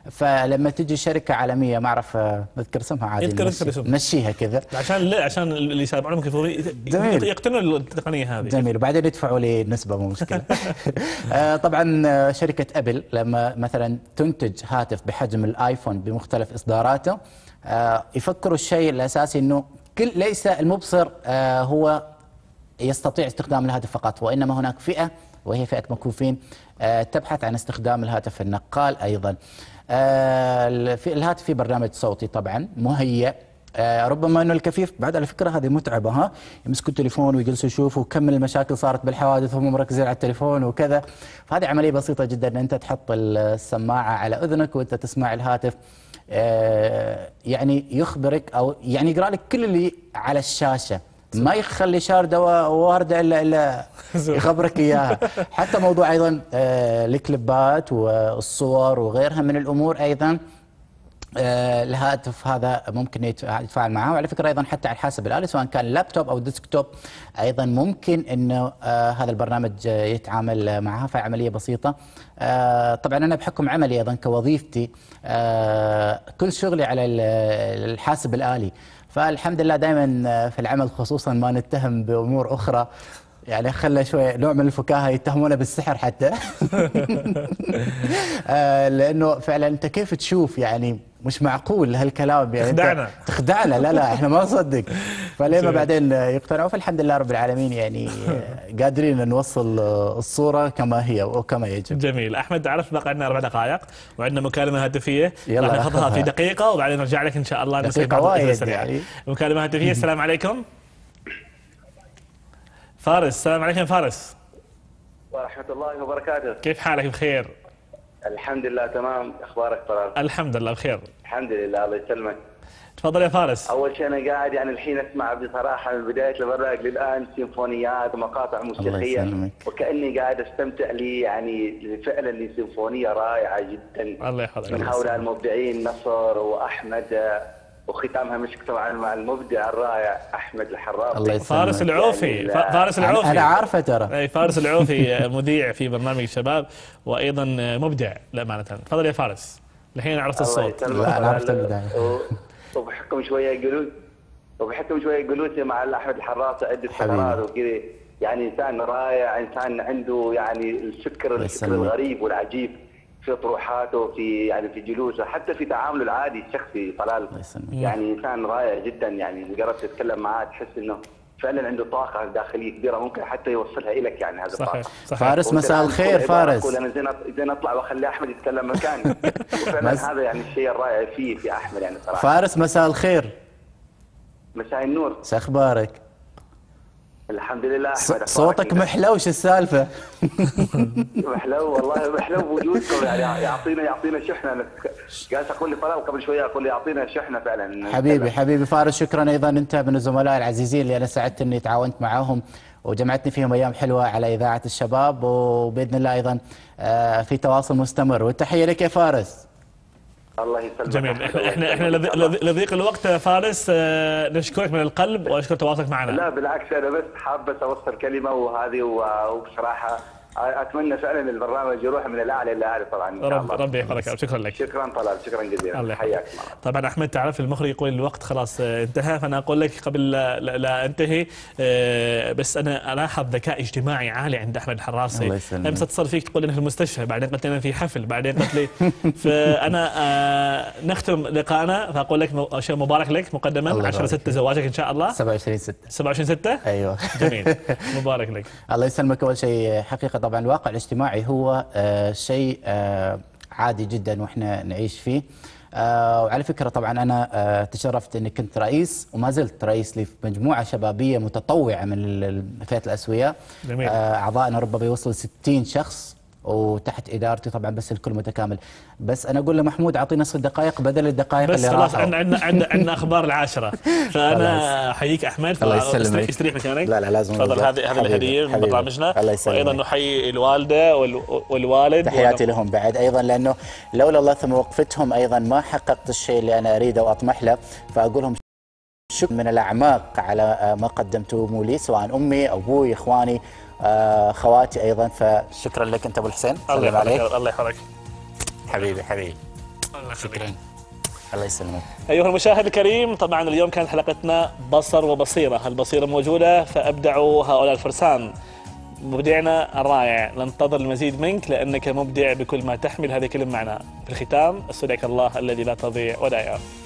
[SPEAKER 6] فلما تجي شركه عالميه ما اعرف اذكر اسمها عادي
[SPEAKER 1] يذكر اسمها.
[SPEAKER 6] نمشيها كذا
[SPEAKER 1] عشان اللي يتابعونهم يقتنون التقنيه هذه.
[SPEAKER 6] جميل، وبعدين يدفعوا لي نسبه مو مشكله. طبعا شركه ابل لما مثلا تنتج هاتف بحجم الايفون بمختلف اصداراته يفكروا الشيء الاساسي انه ليس المبصر هو يستطيع استخدام الهاتف فقط، وانما هناك فئه وهي فئه مكفوفين تبحث عن استخدام الهاتف النقال ايضا. الهاتف فيه برنامج صوتي طبعا مهيأ، ربما انه الكفيف بعد على فكره هذه متعبه، يمسكوا التليفون ويجلسوا يشوفوا كم المشاكل صارت بالحوادث وهم مركزين على التليفون وكذا. فهذه عمليه بسيطه جدا ان انت تحط السماعه على اذنك وانت تسمع الهاتف، يعني يخبرك او يعني يقرا لك كل اللي على الشاشه، ما يخلي شارده وارده الا يخبرك اياها. حتى موضوع ايضا الكليبات والصور وغيرها من الامور ايضا الهاتف هذا ممكن يتفاعل معه. وعلى فكره ايضا حتى على الحاسب الالي سواء كان لابتوب او ديسكتوب ايضا ممكن انه هذا البرنامج يتعامل معها، فعمليه بسيطه. طبعا انا بحكم عملي ايضا كوظيفتي كل شغلي على الحاسب الالي، فالحمد لله دائما في العمل خصوصا ما نتهم بامور اخرى، يعني خلى شوي نوع من الفكاهه يتهمونه بالسحر حتى. لانه فعلا انت كيف تشوف يعني مش معقول هالكلام، يعني تخدعنا لا احنا ما نصدق، فلما بعدين يقتنعوا. فالحمد لله رب العالمين يعني قادرين نوصل الصوره كما هي وكما يجب.
[SPEAKER 1] جميل. احمد عرف بقى لنا 4 دقائق وعندنا مكالمه هاتفيه راح ناخذها في دقيقه وبعدين نرجع لك ان شاء الله.
[SPEAKER 6] دقيقه وايد يعني.
[SPEAKER 1] مكالمه هاتفيه. السلام عليكم فارس. السلام عليكم فارس.
[SPEAKER 8] ورحمة الله وبركاته.
[SPEAKER 1] كيف حالك؟ بخير
[SPEAKER 8] الحمد لله تمام. اخبارك طلال؟
[SPEAKER 1] الحمد لله بخير.
[SPEAKER 8] الحمد لله الله يسلمك.
[SPEAKER 1] تفضل يا فارس.
[SPEAKER 8] اول شيء انا قاعد يعني الحين اسمع بصراحه من بدايه البرنامج للان سيمفونيات ومقاطع موسيقيه وكاني قاعد استمتع لي يعني فعلا لسيمفونيه رائعه جدا.
[SPEAKER 1] الله يحفظك.
[SPEAKER 8] من هؤلاء المبدعين نصر واحمد، وختامها مسك طبعا مع المبدع الرائع احمد الحرابي.
[SPEAKER 1] فارس العوفي. يعني فارس العوفي
[SPEAKER 6] انا عارفه ترى.
[SPEAKER 1] اي فارس العوفي مذيع في برنامج الشباب وايضا مبدع للامانه. تفضل يا فارس. الحين عرفت الصوت.
[SPEAKER 6] لا انا عرفت البدايه.
[SPEAKER 8] وبحكم شويه جلوسي مع احمد الحرابي عده فترات وكذا، يعني انسان رائع، انسان عنده يعني الفكر الغريب والعجيب في طروحاته، في يعني في جلوسه، حتى في تعامله العادي الشخصي. طلال يعني انسان رائع جدا، يعني جربت تتكلم معاه تحس انه فعلا عنده طاقه داخليه كبيره ممكن حتى يوصلها لك يعني هذه الطاقه.
[SPEAKER 6] فارس مساء الخير. فارس
[SPEAKER 8] انا زين اطلع واخلي احمد يتكلم مكاني. وفعلا هذا يعني الشيء الرائع في احمد يعني صراحه.
[SPEAKER 6] فارس مساء الخير.
[SPEAKER 8] مساء النور.
[SPEAKER 6] شو اخبارك؟
[SPEAKER 8] الحمد لله احمد.
[SPEAKER 6] صوتك محلو، شو السالفه؟
[SPEAKER 8] محلو والله، محلو بوجودكم يعني يعطينا شحنه. قاعد اقول لي طلال قبل شويه، اقول لي يعطينا شحنه فعلا.
[SPEAKER 6] حبيبي فارس، شكرا ايضا انت من الزملاء العزيزين اللي انا سعدت اني تعاونت معاهم وجمعتني فيهم ايام حلوه على اذاعه الشباب، وباذن الله ايضا في تواصل مستمر. والتحيه لك يا فارس.
[SPEAKER 8] الله يسلمك.
[SPEAKER 1] جميل. احنا لضيق الوقت يا فارس نشكرك من القلب واشكر تواصلك معنا.
[SPEAKER 8] لا بالعكس، انا بس حاب اوصل كلمه وهذه، وبصراحه اتمنى فعلا البرنامج يروح من الاعلى الى الاعلى طبعا ان شاء الله.
[SPEAKER 1] ربي يحفظك. شكرا لك.
[SPEAKER 8] شكرا طلال، شكرا جزيلا. حياك.
[SPEAKER 1] طبعا احمد تعرف المخرج يقول الوقت خلاص انتهى، فانا اقول لك قبل لا انتهي بس انا الاحظ ذكاء اجتماعي عالي عند احمد الحراسي. امس اتصل فيك تقول لي في المستشفى، بعدين قلت لي في حفل، بعدين قلت لي فانا نختم لقائنا فاقول لك شيء مبارك لك مقدما 10/6 زواجك ان شاء الله.
[SPEAKER 6] 27/6.
[SPEAKER 1] 27/6
[SPEAKER 6] ايوه.
[SPEAKER 1] جميل. مبارك لك.
[SPEAKER 6] الله يسلمك. اول شيء حقيقه طبعا الواقع الاجتماعي هو شيء عادي جدا واحنا نعيش فيه. وعلى فكره طبعا انا تشرفت اني كنت رئيس وما زلت رئيس لمجموعه شبابيه متطوعه من فئه الاسوياء.
[SPEAKER 1] جميل.
[SPEAKER 6] اعضائنا ربما يوصلوا 60 شخص وتحت ادارتي طبعا، بس الكل متكامل. بس انا اقول لمحمود اعطينا 6 دقائق بدل الدقائق اللي راحوا.
[SPEAKER 1] بس خلاص عندنا اخبار العاشره، فانا احييك احمد.
[SPEAKER 6] الله يسلمك.
[SPEAKER 1] استريح مكانك.
[SPEAKER 6] لا لازم.
[SPEAKER 1] تفضل. هذه الهديه من برنامجنا. وايضا نحيي الوالده والوالد.
[SPEAKER 6] تحياتي لهم بعد ايضا، لانه لولا الله ثم وقفتهم ايضا ما حققت الشيء اللي انا اريده واطمح له، فاقول لهم شكرا من الاعماق على ما قدمتوه لي، سواء امي ابوي اخواني خواتي ايضا. فشكرا لك انت ابو الحسين.
[SPEAKER 1] الله يحفظك. الله يحفظك
[SPEAKER 6] حبيبي. شكرا. الله يسلمك.
[SPEAKER 1] أيها المشاهد الكريم، طبعا اليوم كانت حلقتنا بصر وبصيرة، البصيرة موجودة فأبدعوا هؤلاء الفرسان. مبدعنا الرائع، ننتظر المزيد منك لأنك مبدع بكل ما تحمل هذه كلمة معنا. في الختام استودعك الله الذي لا تضيع ودائعه.